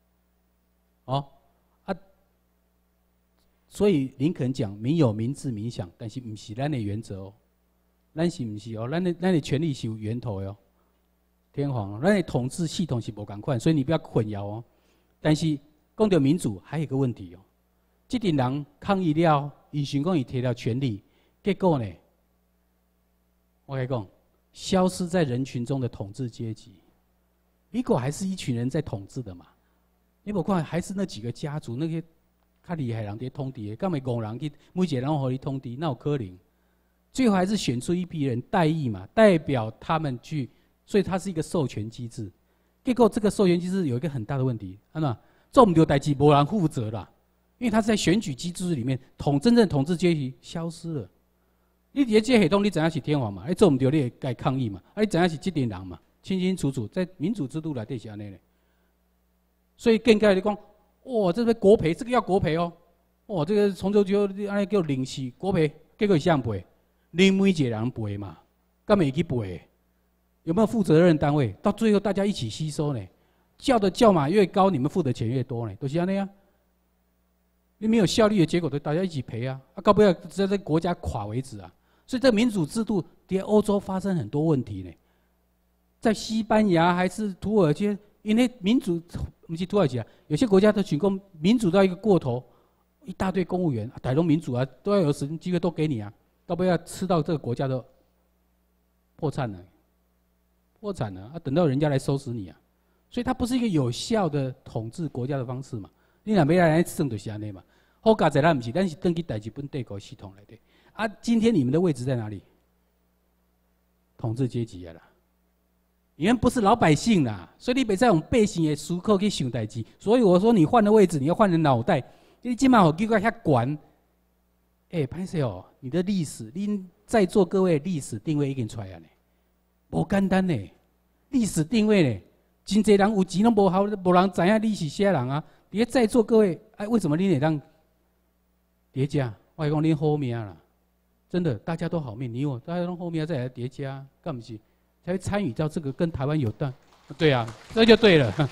所以林肯讲“民有民治民享”，但是不是咱的原则哦，咱是不是哦？咱的权利是有源头的哦。天皇，咱的统治系统是无共款，所以你不要混淆哦。但是讲到民主，还有一个问题哦。这群人抗议了，伊想讲伊摕到权力，结果呢，我跟你讲，消失在人群中的统治阶级，美国还是一群人在统治的嘛？你无看，还是那几个家族，那些较厉害人在统治的，干嘛5人去每一个人互你统治，那有可能？最后还是选出一批人代议嘛，代表他们去，所以它是一个授权机制。结果这个授权机制有一个很大的问题，安怎做唔到代志，无人负责啦。因为他是在选举机制里面，真正统治阶级消失了。你伫这系统，你怎样是天皇嘛？你做唔到，你会该抗议嘛？啊，你怎样是这群人嘛？清清楚楚，在民主制度内底是安尼嘞。所以更加你讲，哇，这个国赔，这个要国赔哦。哇，这个从头就安尼叫领事国赔，结果是谁赔？你每一个人赔嘛？干没去赔？有没有负责任单位？到最后大家一起吸收呢？叫码越高，你们付的钱越多呢，都是安尼啊。你没有效率的结果，都大家一起赔啊！到不要直到国家垮为止啊！所以这民主制度在欧洲发生很多问题呢。在西班牙还是土耳其，因为民主不是土耳其啊，有些国家的群公民主到一个过头，一大堆公务员，台东民主啊，都要有时间机会都给你啊，到不要吃到这个国家的破产了，等到人家来收拾你啊！所以它不是一个有效的统治国家的方式嘛。你若要来算就是安尼嘛，好加在咱不是，咱是登记在日本帝国系统来的。啊，今天你们的位置在哪里？统治阶级啊啦，你们不是老百姓啦，所以你别再用百姓的思考去想代志。所以我说你换了位置，你要换人脑袋。你今嘛好机构遐悬，歹势哦，你的历史，恁在座各位历史定位已经出来了呢，无简单呢，历史定位呢，真侪人有钱拢无效，无人知影你是啥人啊。别在座各位，为什么你得当叠加？我讲你好命啦，真的，大家都好命，你我大家都好命再来叠加，干不起，才会参与到这个跟台湾有关。对啊，这就对了。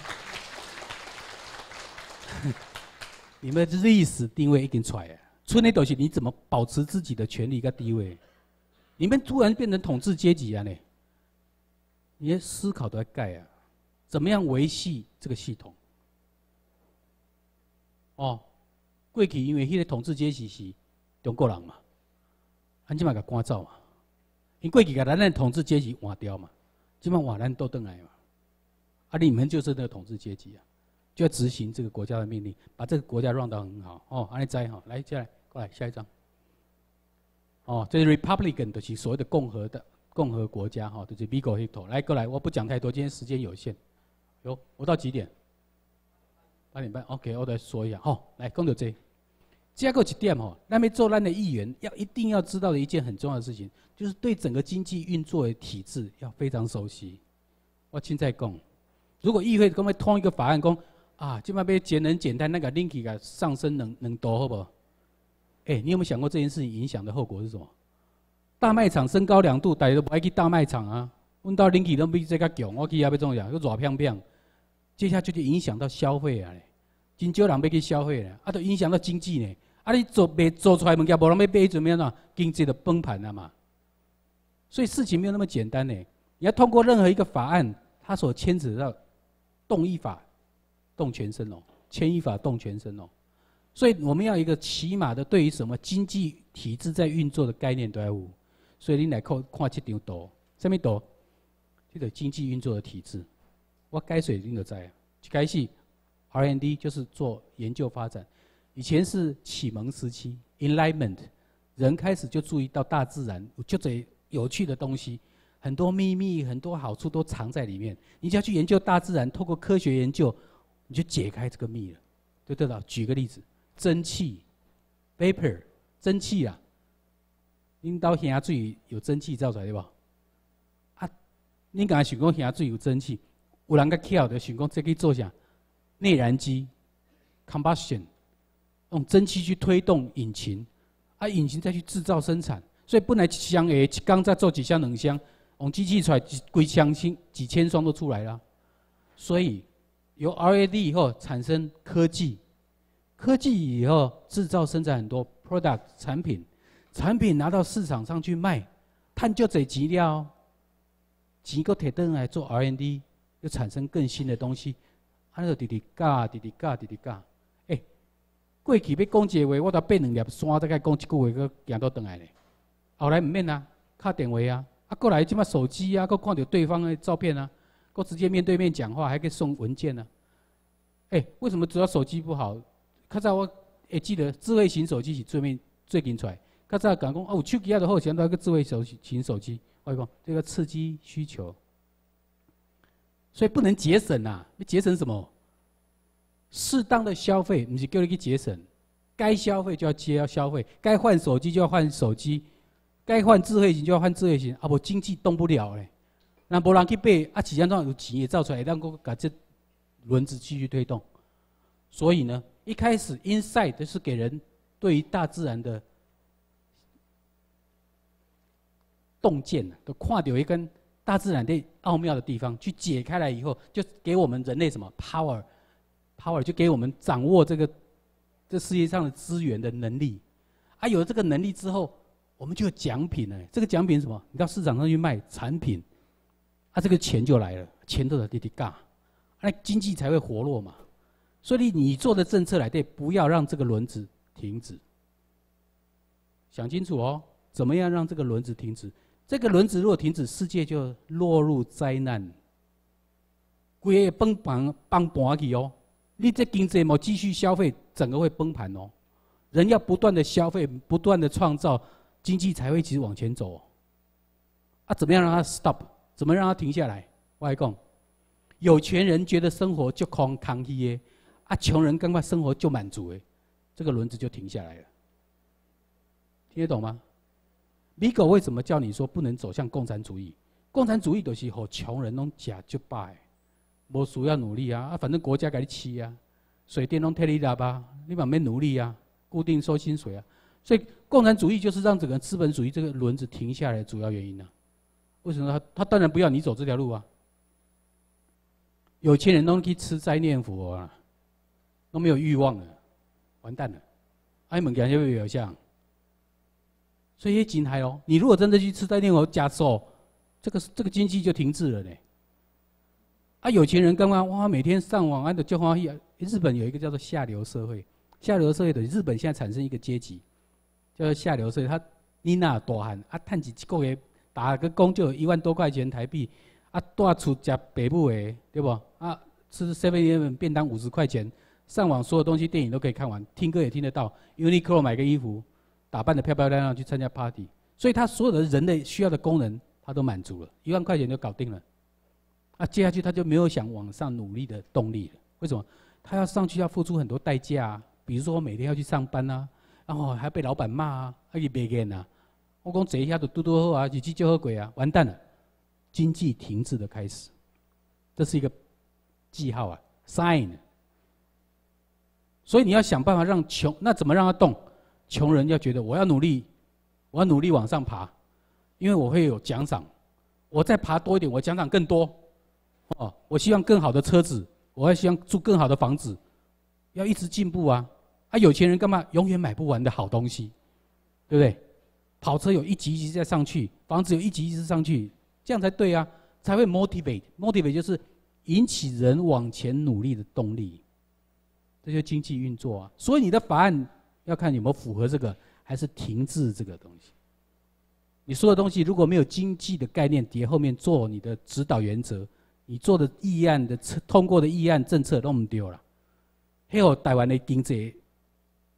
你们的历史定位已经出来了，出那东西你怎么保持自己的权利跟地位？你们突然变成统治阶级啊呢？你的思考都要改啊，怎么样维系这个系统？过去因为迄个统治阶级是中国人嘛，咱即马甲赶走嘛，因过去甲咱的统治阶级换掉嘛，即马换咱都倒来嘛，你们就是那个统治阶级啊，就要执行这个国家的命令，把这个国家 run 到很好安尼知来，接下来过来下一张。这是 Republican 就是所谓的共和国家就是美国迄头。来过来，我不讲太多，今天时间有限。我到几点？8点半 ，OK， 我再说一下。来讲到这。加个一点咱要做咱的议员，一定要知道的一件很重要的事情，就是对整个经济运作的体制要非常熟悉。我现在讲，如果议会讲要通一个法案，讲现在要节能减碳，那个拎起个上升2度，好不好？你有没有想过这件事情影响的后果是什么？大卖场升高2度，大家都不爱去大卖场啊。阮到拎起都比这个强，我去遐要怎样？要热漂漂。接下去就影响到消费啊。真少人要去消费咧，就影响到经济呢。你做出来物件，无人要买，怎么样啊？经济就崩盘了嘛。所以事情没有那么简单呢。你要通过任何一个法案，它所牵扯到动一法动全身哦，牵一法动全身哦。所以我们要一个起码的对于什么经济体制在运作的概念都要有。所以你来看这张图，什么图？这个经济运作的体制，我解说你就知啊。一开始 R&D 就是做研究发展， 以前是启蒙时期 ，Enlightenment， 人开始就注意到大自然就这有趣的东西，很多秘密、很多好处都藏在里面。你只要去研究大自然，透过科学研究，你就解开这个秘了，对不对？举个例子，蒸汽 （vapor）， 蒸汽啊，恁兜下水有蒸汽造出来对吧？啊，恁刚才想讲下水有蒸汽，有人较巧的想讲这去做啥？内燃机 （combustion）。用蒸汽去推动引擎，啊，引擎再去制造生产，所以本来一箱一缸再做几箱两箱，用机器出来几箱几千双都出来了。所以由 R&D 以后产生科技，科技以后制造生产很多 product 产品，产品拿到市场上去卖，赚就这钱了，钱够摕回来做 R&D， 又产生更新的东西，啊，就直直加，直直加，直直加。过去要讲一个话，我得爬2粒山，再甲讲一句话，佮行倒转来咧。后来唔免啊，敲电话啊，过来即摆手机啊，佮看到对方的照片啊，佮直接面对面讲话，还可以送文件啊。为什么主要手机不好？较早我会记得智慧型手机是最近出来。较早讲有手机啊就好，现在个智慧型手机，我讲这个刺激需求，所以不能节省啊！你节省什么？适当的消费，不是叫你去节省，该消费就要消费，该换手机就要换手机，该换智慧型就要换智慧型，无经济动不了嘞。那无人去买，市场上有钱也造出来，让我把这轮子继续推动。所以呢，一开始 insight 就是给人对于大自然的洞见，都看到一根大自然的奥妙的地方，去解开来以后，就给我们人类什么 power 就给我们掌握这世界上的资源的能力，有了这个能力之后，我们就有奖品了。这个奖品是什么？你到市场上去卖产品，这个钱就来了，钱都在滴滴嘎，那经济才会活络嘛。所以你做的政策来对，不要让这个轮子停止。想清楚哦，怎么样让这个轮子停止？这个轮子如果停止，世界就落入灾难，规个崩盘去哦。你这经济没继续消费，整个会崩盘哦。人要不断的消费，不断的创造，经济才会一直往前走哦。怎么样让它 stop？ 怎么让它停下来？我来讲，有钱人觉得生活就空虚的，穷人感觉生活就满足的，这个轮子就停下来了。听得懂吗？美国为什么叫你说不能走向共产主义？共产主义就是让穷人拢吃就饱的。无需要努力啊！反正国家给你饲啊，水电拢替你拿吧，你嘛免努力啊，固定收薪水啊。所以共产主义就是让整个资本主义这个轮子停下来的主要原因啊。为什么他当然不要你走这条路啊？有钱人都去吃斋念佛啊，都没有欲望了，完蛋了。物件就会有像，所以真害哦。你如果真的去吃斋念佛加寿，这个经济就停滞了呢。有钱人刚刚哇，每天上网就欢喜。日本有一个叫做下流社会，下流社会的日本现在产生一个阶级，叫做下流社会。你那大汉赚一个月打个工就有1万多块钱台币，带出吃爸母的，对不？吃 7-Eleven 便当50块钱，上网所有东西电影都可以看完，听歌也听得到。Uniqlo 买个衣服，打扮得漂漂亮亮去参加 party， 所以他所有的人类需要的功能他都满足了，1万块钱就搞定了。接下去他就没有想往上努力的动力了。为什么？他要上去要付出很多代价啊，比如说每天要去上班啊，然后还被老板骂啊，也别干啊。我讲这一下就嘟嘟好啊，日子就好过啊，完蛋了，经济停滞的开始，这是一个记号啊 ，sign。所以你要想办法让那怎么让他动？穷人要觉得我要努力往上爬，因为我会有奖赏，我再爬多一点，我奖赏更多。我希望更好的车子，我还希望住更好的房子，要一直进步啊！有钱人干嘛？永远买不完的好东西，对不对？跑车有一级一级再上去，房子有一级一级上去，这样才对啊，才会 motivate 就是引起人往前努力的动力，这就是经济运作啊。所以你的法案要看有没有符合这个，还是停滞这个东西。你说的东西如果没有经济的概念叠后面做你的指导原则。你做的议案的通过的议案政策都唔对啦，还有台湾的经济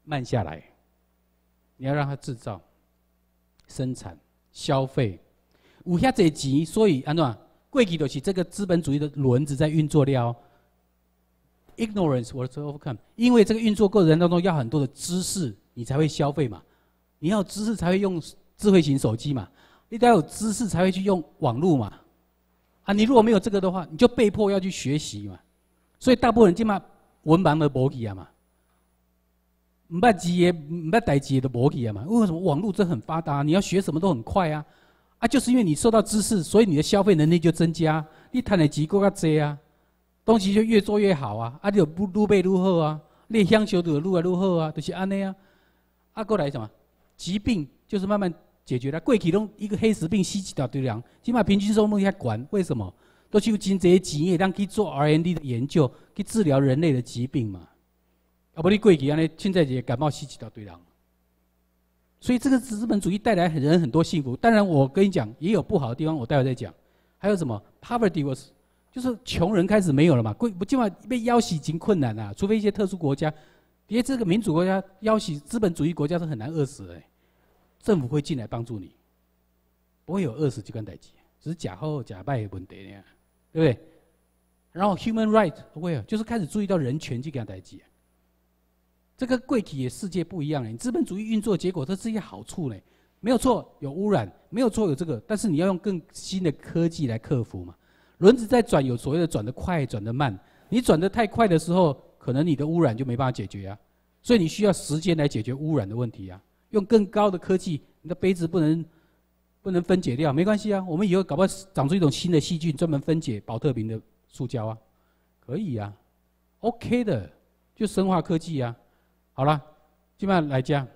慢下来，你要让它制造、生产、消费，有遐侪钱，所以安怎？过去就是这个资本主义的轮子在运作了。Ignorance was overcome， 因为这个运作过程当中要很多的知识，你才会消费嘛。你要有知识才会用智慧型手机嘛，你得要有知识才会去用网络嘛。啊，你如果没有这个的话，你就被迫要去学习嘛。所以大部分人今嘛文盲的无去啊嘛，唔捌字的、唔捌代志的都无去啊嘛。为什么网络真很发达？你要学什么都很快啊。啊，就是因为你受到知识，所以你的消费能力就增加，你赚的钱更加多啊，东西就越做越好啊，啊，你就愈买愈好啊，你享受就愈来愈好啊，就是安尼啊。啊，过来什么？疾病就是慢慢解决了。过去拢一个黑死病死一大堆人，起码平均寿命遐悬，为什么？都是有真侪钱，让去做 R&D 的研究，去治疗人类的疾病嘛。啊，不你过去安尼，现在也感冒死一大堆人。所以这个资本主义带来人很多幸福，当然我跟你讲也有不好的地方，我待会再讲。还有什么 ？Poverty was， 就是穷人开始没有了嘛，不今晚被要挟已经困难了，除非一些特殊国家，别这个民主国家要挟资本主义国家是很难饿死的，政府会进来帮助你，不会有饿死这款代志，只是假好假败的问题呢，对不对？然后 human right 会有，就是开始注意到人权这件代志。这个过去的世界不一样了，你资本主义运作的结果，这是一些好处呢，没有错，有污染，没有错，有这个，但是你要用更新的科技来克服嘛。轮子在转，有所谓的转得快，转得慢。你转得太快的时候，可能你的污染就没办法解决啊，所以你需要时间来解决污染的问题啊。用更高的科技，你的杯子不能分解掉，没关系啊，我们以后搞不好长出一种新的细菌，专门分解保特瓶的塑胶啊，可以啊 ，OK 的，就生化科技啊。好了，基本上来讲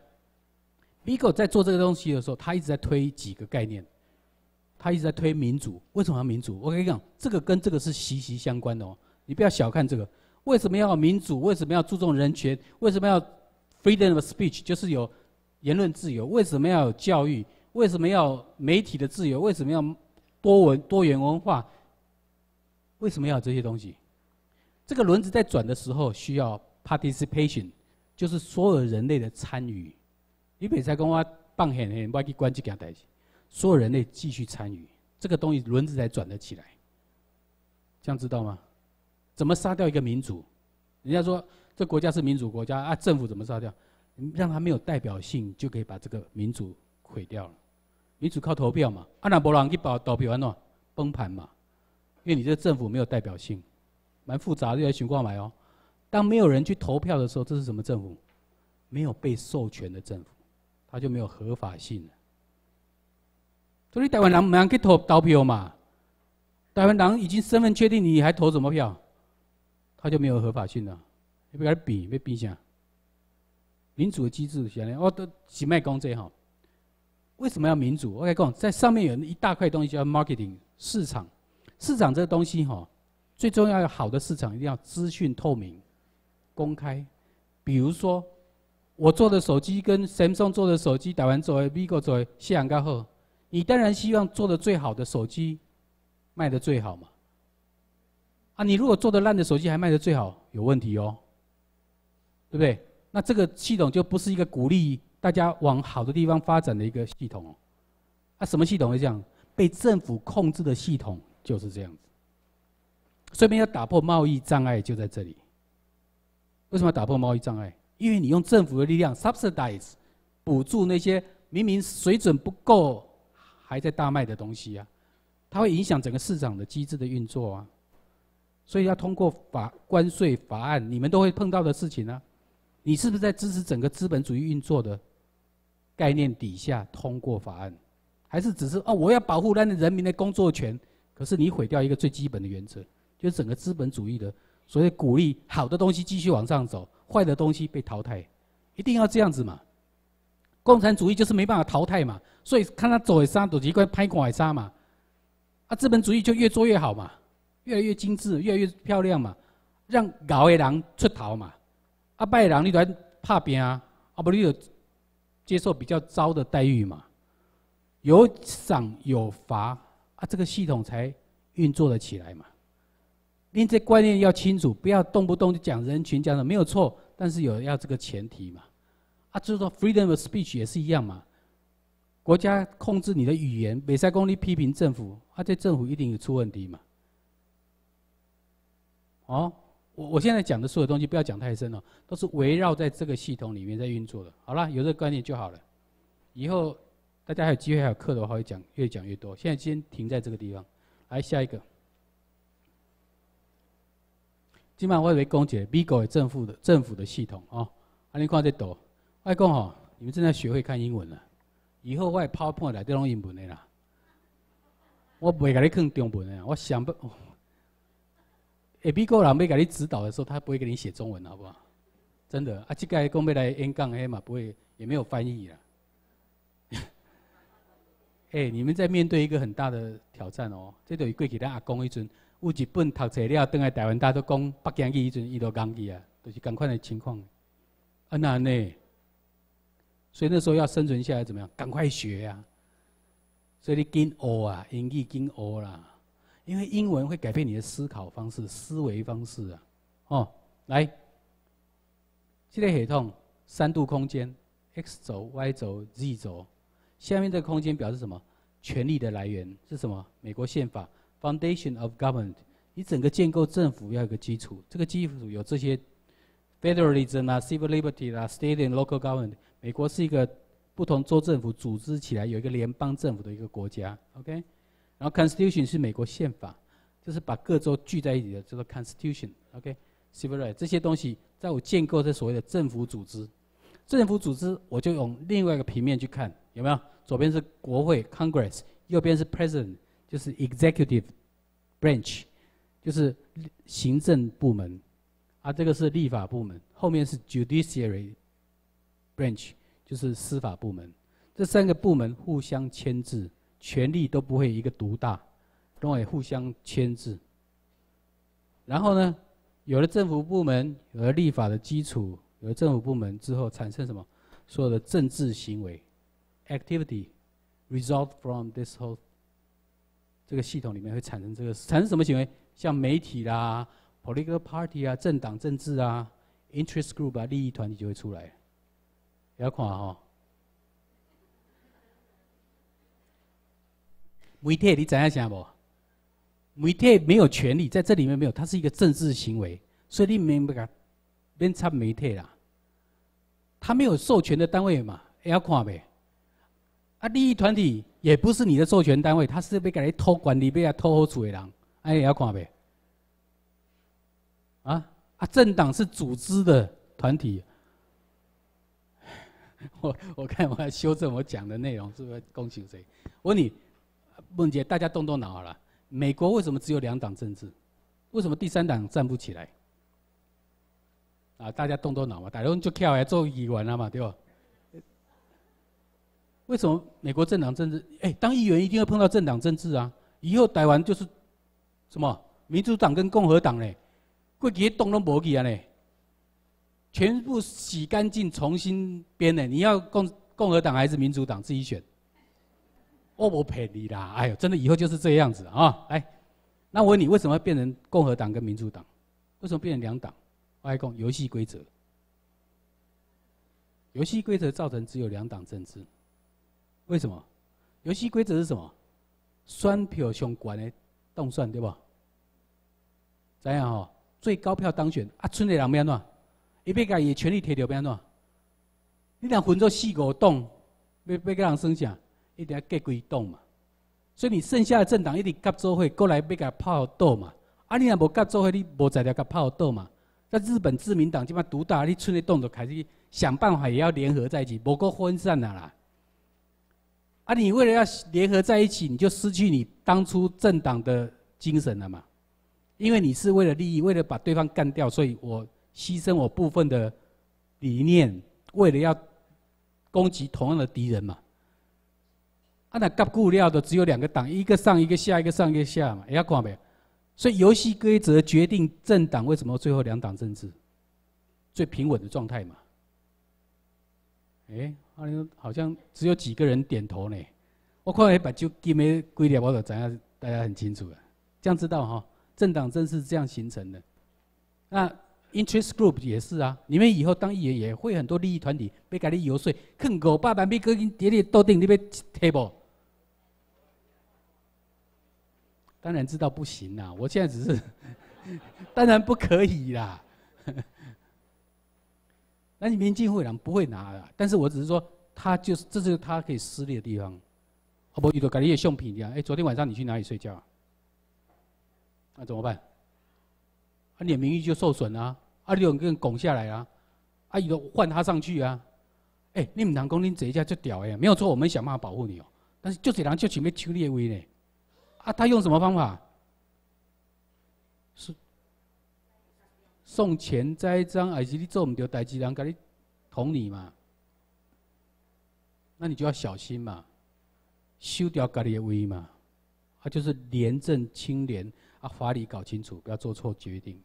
，Bigo 在做这个东西的时候，他一直在推几个概念，他一直在推民主。为什么要民主？我跟你讲，这个跟这个是息息相关的哦。你不要小看这个。为什么要民主？为什么要注重人权？为什么要 freedom of speech？ 就是有言论自由。为什么要有教育？为什么要媒体的自由？为什么要多元文化？为什么要有这些东西？这个轮子在转的时候需要 participation。就是所有人类的参与，你别再跟我放狠，我去关这件代志。所有人类继续参与，这个东西轮子才转得起来。这样知道吗？怎么杀掉一个民主？人家说这国家是民主国家啊，政府怎么杀掉？让它没有代表性，就可以把这个民主毁掉了。民主靠投票嘛，啊那没人去投票安怎崩盘嘛？因为你这个政府没有代表性，蛮复杂的，要想看买哦。当没有人去投票的时候，这是什么政府？没有被授权的政府，它就没有合法性了。所以台湾人不能去投票嘛？台湾人已经身份确定，你还投什么票？它就没有合法性了。你不跟他比，要比啥？民主的机制是这样，我都是卖讲这哈。为什么要民主？我跟你讲，在上面有一大块东西叫 marketing 市场。市场这个东西哈，最重要好的市场一定要资讯透明。公开，比如说我做的手机跟 Samsung 做的手机，台湾做的、Vivo 做的，西洋较好。你当然希望做的最好的手机卖的最好嘛。啊，你如果做的烂的手机还卖的最好，有问题哦，对不对？那这个系统就不是一个鼓励大家往好的地方发展的一个系统哦。啊，什么系统会这样？被政府控制的系统就是这样子。顺便要打破贸易障碍，就在这里。为什么要打破贸易障碍？因为你用政府的力量 subsidize 补助那些明明水准不够还在大卖的东西啊，它会影响整个市场的机制的运作啊。所以要通过关税法案，你们都会碰到的事情啊。你是不是在支持整个资本主义运作的概念底下通过法案？还是只是我要保护咱的人民的工作权？可是你毁掉一个最基本的原则，就是整个资本主义的。所以鼓励好的东西继续往上走，坏的东西被淘汰，一定要这样子嘛。共产主义就是没办法淘汰嘛，所以看他走的沙，就是一块拍垮的沙嘛。啊，资本主义就越做越好嘛，越来越精致，越来越漂亮嘛，让搞的人出头嘛。啊，败的人你就怕拼啊，不你就接受比较糟的待遇嘛。有赏有罚啊，这个系统才运作得起来嘛。您这观念要清楚，不要动不动就讲人权，讲的没有错，但是要这个前提嘛。 啊，就是说 freedom of speech 也是一样嘛。国家控制你的语言，袂使讲你批评政府，啊，这政府一定有出问题嘛。哦，我现在讲的所有东西不要讲太深哦，都是围绕在这个系统里面在运作的。好了，有这个观念就好了。以后大家还有机会还有课的话，会讲越讲越多。现在先停在这个地方，来下一个。今晚我来讲解美国的政府的系统哦。啊，你看这图，我讲哦，你们正在学会看英文了。以后我的 PowerPoint 内底拢英文的啦，我袂甲你放中文的。我想不，美国人要甲你指导的时候，他不会给你写中文，好不好？真的啊，这个讲要来演讲黑嘛，不会，也没有翻译啦。你们在面对一个很大的挑战哦。这就过去咱阿公迄阵，有一本读册了，回来台湾大家都讲北京语迄阵，伊都讲去啊，就是同款的情况。啊那呢？所以那时候要生存下来怎么样？赶快学呀！所以你紧学啊，英语紧学啦，因为英文会改变你的思考方式、思维方式啊。哦，来，这个系统3度空间 ，x 轴、y 轴、z 轴，下面这个空间表示什么？权力的来源是什么？美国宪法 （Foundation of Government）。你整个建构政府要有个基础，这个基础有这些 federalism 啊、civil liberty 啦、state and local government。美国是一个不同州政府组织起来有一个联邦政府的一个国家 ，OK？ 然后 Constitution 是美国宪法，就是把各州聚在一起的，叫做 Constitution，OK？Civil right 这些东西，在我建构这所谓的政府组织，政府组织我就用另外一个平面去看，有没有？左边是国会 Congress， 右边是 President， 就是 Executive Branch， 就是行政部门，啊，这个是立法部门，后面是 Judiciary Branch， 就是司法部门。这3个部门互相牵制，权力都不会一个独大，都会互相牵制。然后呢，有了政府部门，有了立法的基础，有了政府部门之后，产生什么？所有的政治行为 activity result from this whole 这个系统里面会产生什么行为？像媒体啦、political party 啊、政党政治啊、interest group 啊、利益团体就会出来。要看哦，媒体你知影啥无？媒体没有权利，在这里面没有，它是一个政治行为，所以你免插媒体啦。它没有授权的单位嘛，要看呗。啊，利益团体也不是你的授权单位，它是要给你托管理、要托好处的人，也要看呗。政党是组织的团体。我看我要修正我讲的内容，是不是恭喜谁？我问你，问姐，大家动动脑好了。美国为什么只有2党政治？为什么第3党站不起来？大家动动脑嘛，大家就跳来做议员了嘛，对吧？为什么美国政党政治？当议员一定会碰到政党政治啊！以后台湾就是什么民主党跟共和党嘞，过去动都无去啊嘞。全部洗干净，重新编的。你要共和党还是民主党，自己选。我不骗你啦，哎呦，真的以后就是这样子啊！来，那我问你，为什么会变成共和党跟民主党？为什么变成2党？我来讲游戏规则。游戏规则造成只有2党政治，为什么？游戏规则是什么？选票上悬的当选，对吧？怎样哦？最高票当选，剩的人要安怎？伊要甲伊的权利摕到要安怎？你若分做4、5党，要甲人算啥？一定要结规党嘛。所以你剩下的政党一定合作会，过来要甲炮倒嘛。你若无合作会，你无材料甲炮倒嘛。在日本自民党即摆独大，你剩的党就开始想办法也要联合在一起，无够分散啦。你为了要联合在一起，你就失去你当初政党的精神了嘛。因为你是为了利益，为了把对方干掉，所以我牺牲我部分的理念，为了要攻击同样的敌人嘛。那夹固料的只有2个党，一个上一个下，一个上一个下嘛，也要看没？所以游戏规则决定政党为什么最后2党政治最平稳的状态嘛。好像只有几个人点头呢。我看把酒金的规条，我就知影大家很清楚了。这样知道哈，政党政治这样形成的。那 interest group 也是啊，你们以后当议员也会很多利益团体被给你游说，坑500万，被搁你跌跌斗定，你被 table。当然知道不行啦，我现在只是，当然不可以啦。那你民进会长不会拿的，但是我只是说，这就是他可以私利的地方。啊不，遇到改你的相片一样，昨天晚上你去哪里睡觉啊？那怎么办？啊，你的名誉就受损啊！啊，你有人拱下来啊！啊，伊就换他上去啊！你们人讲恁坐一下就屌没有错，我们想办法保护你哦。但是就这人就想要抢你的位呢，啊，他用什么方法？是送钱栽赃，还是你做唔对代志，人给你捅你嘛？那你就要小心嘛，收掉家己的位嘛。就是廉政清廉法理搞清楚，不要做错决定。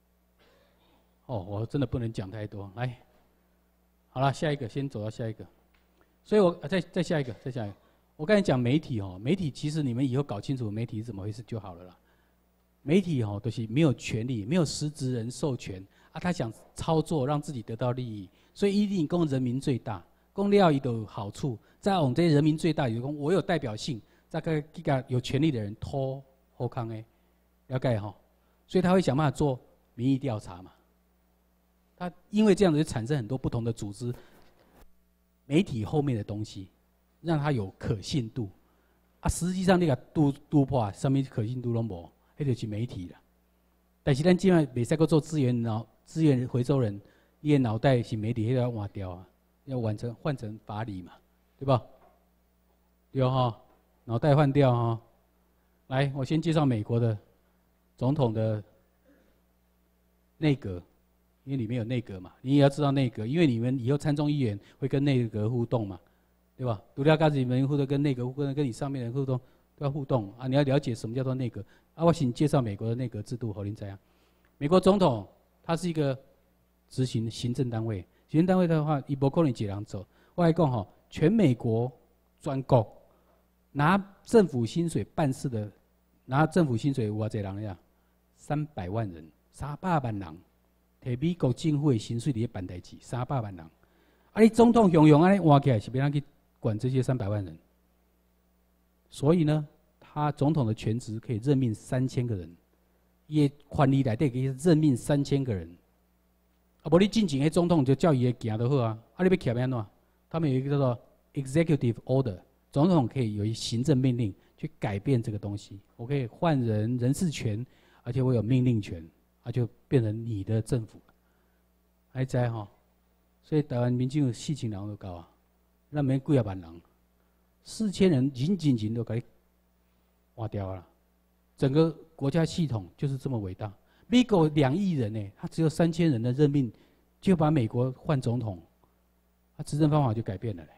我真的不能讲太多，来，好了，下一个，先走到下一个。所以我再下一个，再下一个。我刚才讲媒体媒体其实你们以后搞清楚媒体是怎么回事就好了啦。媒体都是没有权利，没有实质人授权他想操作让自己得到利益，所以一定供人民最大，供料也有好处。在我们这些人民最大，有我有代表性，这个有权利的人拖后康了解所以他会想办法做民意调查嘛。他因为这样子就产生很多不同的组织，媒体后面的东西，让它有可信度实际上你个突破什么可信度都无，那就是媒体了。但是咱今晚袂使阁做资源回收人，你的脑袋是媒体，那要换掉啊，要换成法理嘛，对吧？对脑袋换掉来，我先介绍美国的总统的内阁。因为里面有内阁嘛，你也要知道内阁，因为你们以后参众议员会跟内阁互动嘛，对吧？独立家子你们互动跟内阁互动，跟你上面的人互动都要互动你要了解什么叫做内阁我请介绍美国的内阁制度，好，您怎样？美国总统他是一个行政单位，行政单位的话，以不可能几人走。我来讲全美国全国拿政府薪水办事的，拿政府薪水有多少人呀？300万人，300万人。摕美国政府的薪水伫咧办代志，300万人。你总统雄安尼换起来是要怎去管这些300万人？所以呢，他总统的全职可以任命3000个人，伊的权力内底可以任命3000个人。无你进前迄总统就叫伊行就好你要徛安怎？他们有一个叫做 executive order， 总统可以有一行政命令去改变这个东西。我可以换人事权，而且我有命令权。就变成你的政府，还知所以台湾民进有4000人都够咱免几万人，4000人仅都给你换掉了。整个国家系统就是这么伟大。美国2亿人呢，他只有3000人的任命，就把美国换总统，执政方法就改变了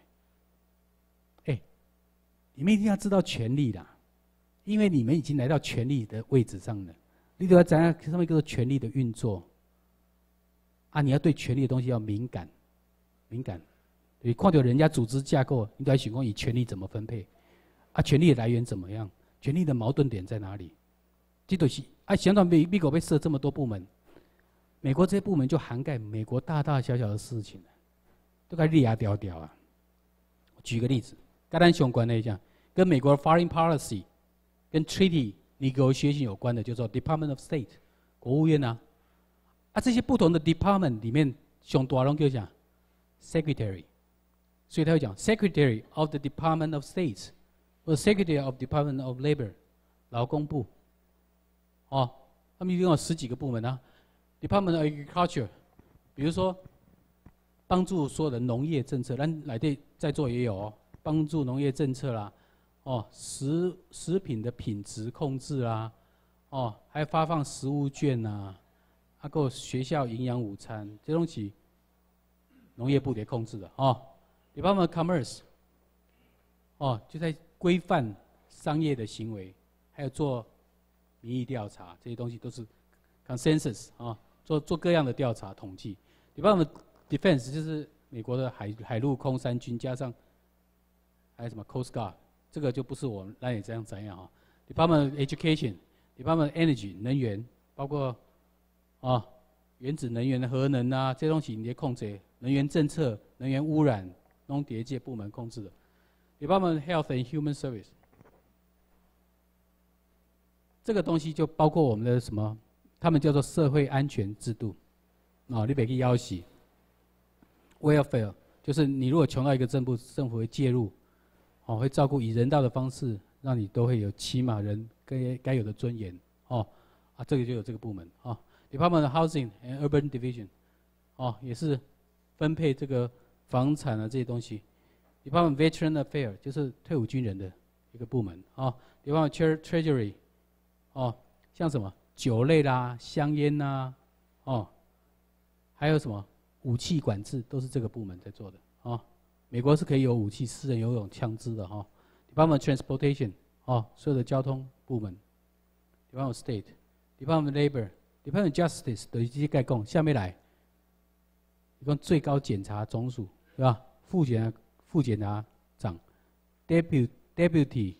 你们一定要知道权力啦，因为你们已经来到权力的位置上了。你都要知影什么叫做权力的运作你要对权力的东西要敏感。你看到人家组织架构，你都要想讲以权力怎么分配权力的来源怎么样，权力的矛盾点在哪里？这都是想到美国被设这么多部门，美国这些部门就涵盖美国大大小小的事情都该立掉举个例子，跟咱相关的一项，跟美国的 foreign policy 跟 treaty。negotiation 有关的叫做 Department of State， 国务院这些不同的 department 里面，上大龙叫啥 Secretary， 所以他会讲 Secretary of the Department of State， 或者 Secretary of Department of Labor， 劳工部，他们一共有10几个部门Department of Agriculture， 比如说帮助所有的农业政策，咱内底在座也有帮助农业政策啦。食品的品质控制啦，还发放食物券还有学校营养午餐，这东西农业部得控制的Department of Commerce， 就在规范商业的行为，还有做民意调查，这些东西都是 consensus 做各样的调查统计。Department of Defense 就是美国的海陆空三军，加上还有什么 Coast Guard。这个就不是我们那也这样讲Department of Education， Department of Energy 能源，包括原子能源的核能啊，这些东西你得控制。能源政策、能源污染，弄叠界部门控制的。Department of Health and Human Service， 这个东西就包括我们的什么？他们叫做社会安全制度。哦，你别去要挟。Welfare 就是你如果穷到一个政府会介入，哦，会照顾以人道的方式，让你都会有起码人该有的尊严。哦，啊，这个就有这个部门。哦 ，Department of Housing and Urban Division， 哦，也是分配这个房产啊这些东西。Department of Veteran Affairs 就是退伍军人的一个部门。哦 ，Department of Treasury， 哦，像什么酒类啦、香烟啦，哦，还有什么武器管制都是这个部门在做的。哦，美国是可以有武器、私人拥有枪支的。哈 ，Department of Transportation， 哦，所有的交通部门。Department of State，Department of Labor，Department of Justice 的这些概供，下面来，一共最高检察总署，对吧？副检察长 ，Deputy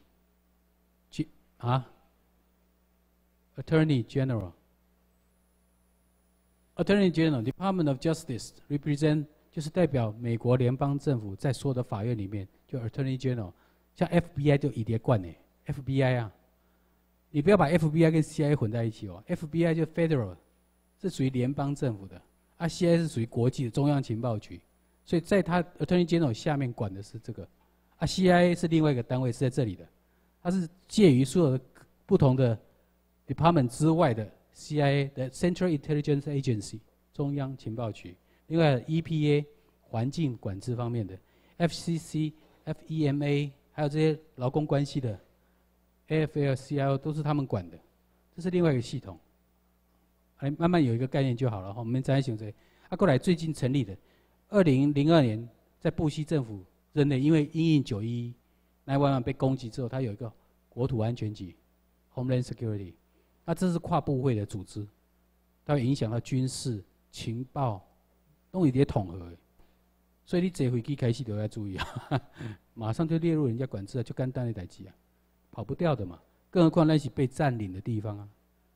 Attorney General。Attorney General Department of Justice represent 就是代表美国联邦政府在所有的法院里面，就 Attorney General， 像 FBI 就一叠冠呢 ，FBI 啊，你不要把 FBI 跟 CIA 混在一起哦 ，FBI 就 Federal， 是属于联邦政府的，啊 CIA 是属于国际的中央情报局，所以在他 Attorney General 下面管的是这个，啊 CIA 是另外一个单位是在这里的，它是介于所有的不同的 Department 之外的。CIA 的 Central Intelligence Agency 中央情报局，另外 EPA 环境管制方面的 FCC、FEMA 还有这些劳工关系的 AFL-CIO 都是他们管的，这是另外一个系统。慢慢有一个概念就好了哈。我们再来想这，过来最近成立的，2002年在布希政府任内，因为因应911被攻击之后，它有一个国土安全局 Homeland Security。那这是跨部会的组织，它会影响到军事、情报，弄一点统合。所以你坐飞机开始都要注意啊，马上就列入人家管制啊，就简单的代志啊，跑不掉的嘛。更何况那是被占领的地方啊，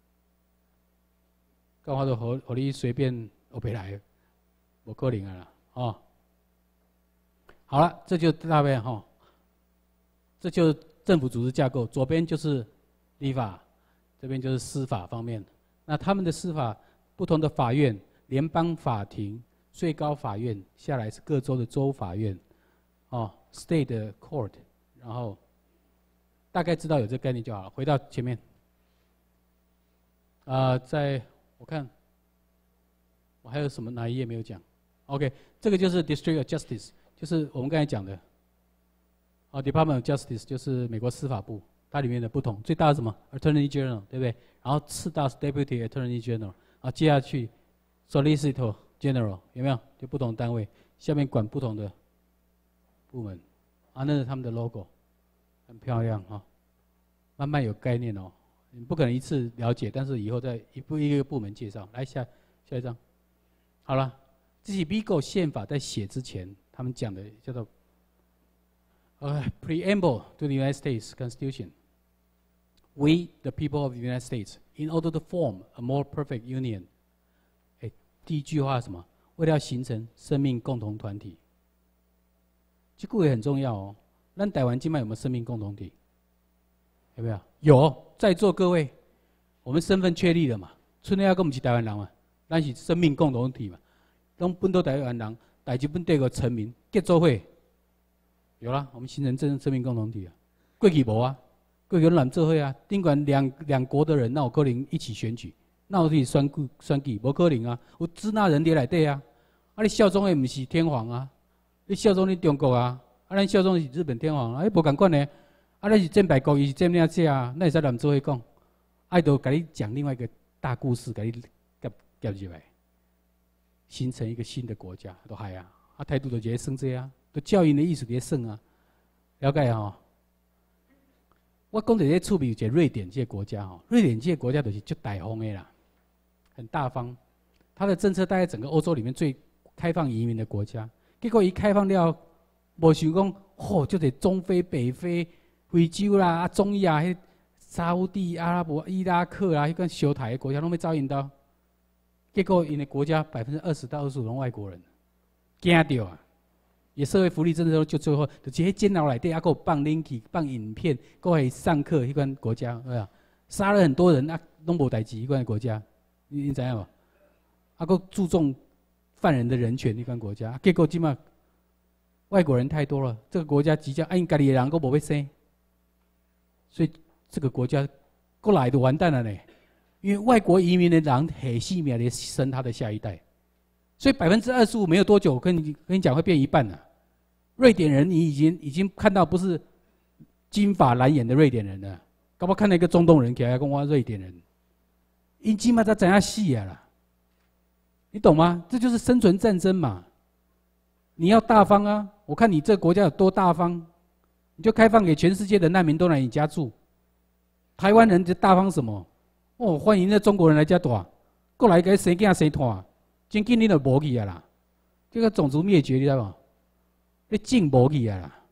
干嘛都和你随便我别来，不可能啊啦，哦。好了，这就大概哈，这就是政府组织架构，左边就是立法。这边就是司法方面，那他们的司法不同的法院，联邦法庭、最高法院，下来是各州的州法院，哦 ，state court， 然后大概知道有这个概念就好了。回到前面，在我看我还有什么哪一页没有讲 ？OK， 这个就是 District of Justice， 就是我们刚才讲的，Department of Justice 就是美国司法部。它里面的不同，最大是什么 ？Attorney General， 对不对？然后次大是 Deputy Attorney General， 啊，接下去 Solicitor General 有没有？就不同单位下面管不同的部门，啊，那是他们的 logo， 很漂亮哈、哦。慢慢有概念哦，你不可能一次了解，但是以后再一个部门介绍。来下一张，好了，这是美国宪法在写之前，他们讲的叫做preamble to the United States Constitution. We, the people of the United States, in order to form a more perfect union. 第一句话是什么？为了要形成生命共同团体。这个也很重要哦。咱台湾今麦有没有生命共同体？有没有？有，在座各位，我们身份确立了嘛？春天要跟我们是台湾人嘛？咱是生命共同体嘛？拢本土台湾人，大日本帝国臣民结做伙。有啦，我们形成生命共同体啊。过去无啊，过去咱做伙啊。尽管两国的人，那有可能一起选举，那有可以选举，无可能啊。有支那人伫内底啊。啊，你效忠的不是天皇啊，你效忠你中国啊。啊，咱效忠的是日本天皇啊，无共款呢。啊，咱是战败国，伊是战哪只啊？那会使咱做伙讲？爱都甲你讲另外一个大故事，甲你夹入来，形成一个新的国家，都系啊。啊，态度就直接算这啊。教育的意思在算啊，了解哈、哦？我讲这些趣味，就瑞典这个国家哈，瑞典这个国家就是就大方的啦，很大方。它的政策大概整个欧洲里面最开放移民的国家。结果一开放了，无想讲，就得中非、北非、非洲啦、中亚、沙烏地、阿拉伯、伊拉克啦，迄个小台的国家拢要走因到。 结果因为国家20%到25%拢外国人，惊到啊！也社会福利政策就最后就这些监牢内底，还有放 link、放影片，还会上课，迄款国家，对吧？杀了很多人啊，拢无代志，迄款国家，你知影无？还有注重犯人的人权，迄款国家，结果即马外国人太多了，这个国家即将因家己的人都无要生，所以这个国家过来就完蛋了呢。因为外国移民的人很细密的生他的下一代，所以25%没有多久，我跟你讲会变一半了。瑞典人你已经看到不是金发蓝眼的瑞典人了，搞不好看到一个中东人起来跟我瑞典人，因起码他怎样死啊啦？你懂吗？这就是生存战争嘛。你要大方啊！我看你这个国家有多大方，你就开放给全世界的难民都来你家住。台湾人就大方什么？哦，欢迎那中国人来家住，过来给生囝生团，真紧你就无去啊啦！这个种族灭绝，你知道吗？你进无去啊啦！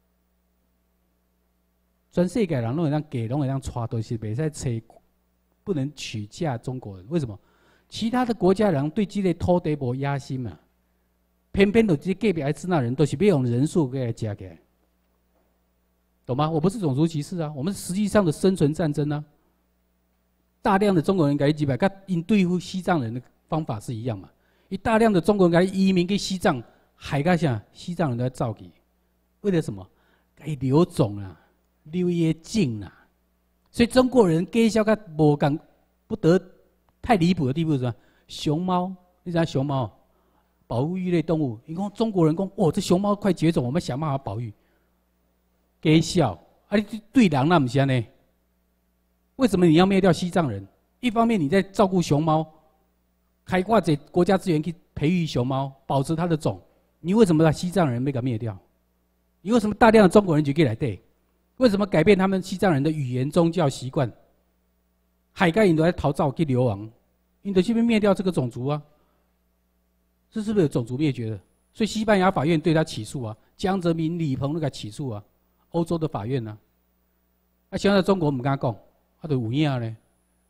全世界人拢会当给，拢会当带，都是袂使找，不能取嫁中国人。为什么？其他的国家人对这个土地无野心嘛，偏偏都这隔壁来支那人都是要用人数给来加起来，懂吗？我不是种族歧视啊，我们实际上的生存战争啊。大量的中国人给几百，跟因对付西藏人的方法是一样嘛？一大量的中国人给移民给西藏，海干下西藏人都在造起，为了什么？给留种啊，留一些境啊。所以中国人给小个无敢不得太离谱的地步是吧？熊猫，你知道熊猫保护育类动物，你讲中国人讲哦，这熊猫快绝种，我们想办法保育。给笑啊，你对人那不是呢？为什么你要灭掉西藏人？一方面你在照顾熊猫，开挂这国家资源去培育熊猫，保持它的种。你为什么把西藏人没给灭掉？你为什么大量的中国人就可以来对？为什么改变他们西藏人的语言、宗教习惯？海盖人都在逃走去流亡，你得去灭掉这个种族啊！这是不是有种族灭绝的？所以西班牙法院对他起诉啊，江泽民、李鹏都给起诉啊，欧洲的法院啊。啊，现在中国不敢讲。啊，都有影咧，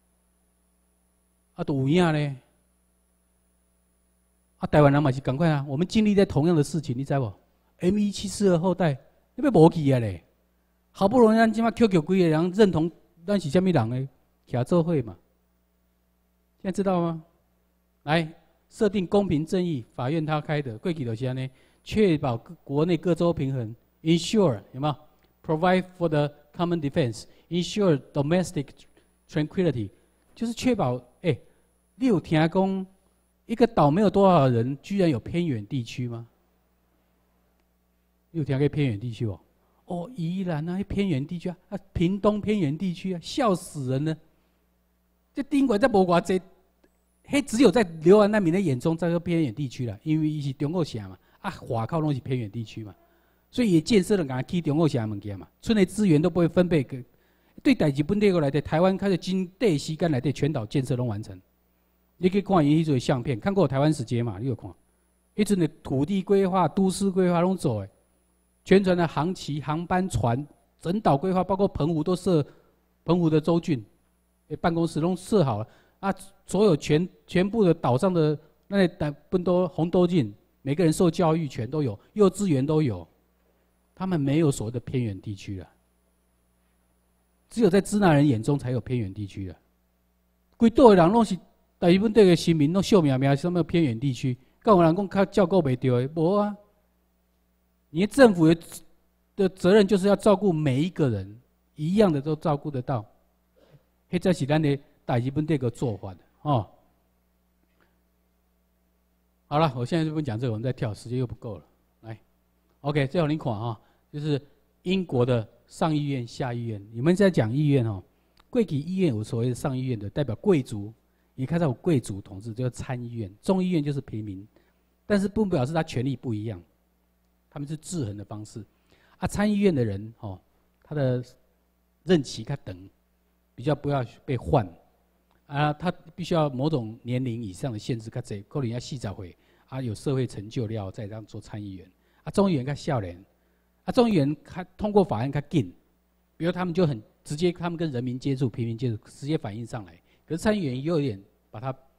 啊，都有影咧，啊，台湾人嘛是赶快啊，我们经历在同样的事情，你知无 ？M1742后代，你要无去啊咧？好不容易咱即马 QQ 几个人认同咱是虾米人诶，徛做伙嘛，现在知道吗？来设定公平正义，法院他开的，过去就是安尼，确保国内各州平衡 ，ensure 有没有 ？Provide for the common defense。Ensure domestic tranquility， 就是确保。你有听讲一个岛没有多少人，居然有偏远地区吗？你有听过偏远地区哦？哦，宜兰啊，偏远地区啊，屏东偏远地区啊，笑死人了。这顶管在无偌济，嘿，只有在流亡难民的眼中，这个偏远地区了，因为伊是中国城嘛，啊，外口拢是偏远地区嘛，所以也建设了敢去中国城的物件嘛，村内资源都不会分配给。对代志本地过来的，台湾开始经短时间来的全岛建设拢完成。你可以看伊迄阵相片，看过台湾史节嘛？你有看？迄阵的土地规划、都市规划拢做诶，全船的航期、航班、船，整岛规划，包括澎湖都设，澎湖的州郡办公室拢设好了啊，所有全部的岛上的那本多红豆郡，每个人受教育权都有，幼稚园都有，他们没有所谓的偏远地区了。只有在支那人眼中才有偏远地区的，规岛的人拢是大部分这个新民拢秀苗苗什么偏远地区，跟有人讲较照顾袂到的，无啊。你的政府的责任就是要照顾每一个人，一样的都照顾得到，迄才是咱的大部分这个做法的哦。好了，我现在就不讲这个，我们再跳，时间又不够了。来 ，OK， 最后你看啊，就是英国的。上议院、下议院，你们在讲议院哦。贵体议院有所谓的上议院的代表贵族，你看到有贵族统治，就是参议院；众议院就是平民，但是不表示他权力不一样，他们是制衡的方式。啊，参议院的人哦，他的任期较长，比较不要被换，啊，他必须要某种年龄以上的限制较侪，可能要40岁，啊，有社会成就了再当做参议员。啊，众议员较少年。众议员他通过法案较紧，比如他们就很直接，他们跟人民接触、平民接触，直接反映上来。可是参议员也有点把它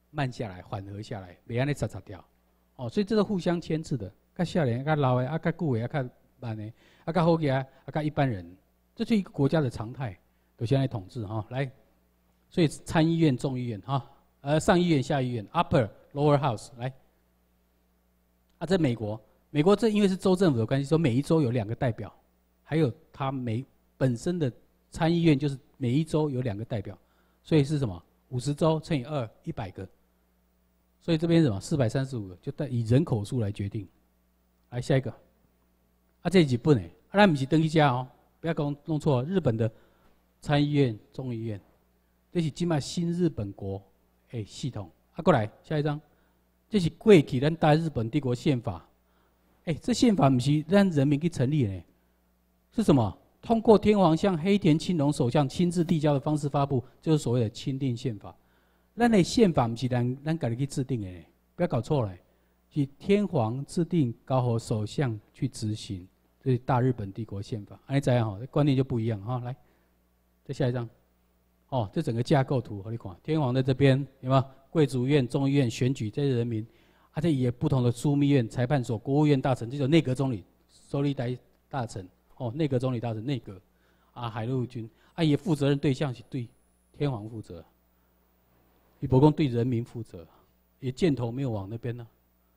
慢下来，缓和下来，别安尼擦掉。哦，所以这是互相牵制的。较少年、较老的、较久的、较慢的、较好嘅、较一般人，这是一个国家的常态，都先来统治哈。来，所以参议院、众议院哈，上议院、下议院 （upper lower house） 来。这美国，美国这因为是州政府的关系，说每一州有2个代表，还有它本身的参议院就是每一州有2个代表，所以是什么？50州乘以2，100个。所以这边什么435个，就以人口数来决定。来下一个，这是日本的，咱不是登一家哦，不要弄错，日本的参议院、众议院，这是今麦新日本国系统。过来下一张，这是过去咱大日本帝国宪法。这宪法不是让人民去成立的，是什么？通过天皇向黑田清隆首相亲自递交的方式发布，就是所谓的钦定宪法。咱的宪法不是咱家己去制定的，不要搞错了。是天皇制定，交给首相去执行，这是大日本帝国宪法。安尼知影吼，观念就不一样哈。来，再下一张。这整个架构图，你看，天皇在这边有没有？贵族院、众议院选举这些人民，这也不同的枢密院、裁判所、国务院大臣，这种内阁总理、首理大臣，内阁总理大臣、内阁，海陆军，也负责任对象是对天皇负责，你不讲对人民负责，也箭头没有往那边呢。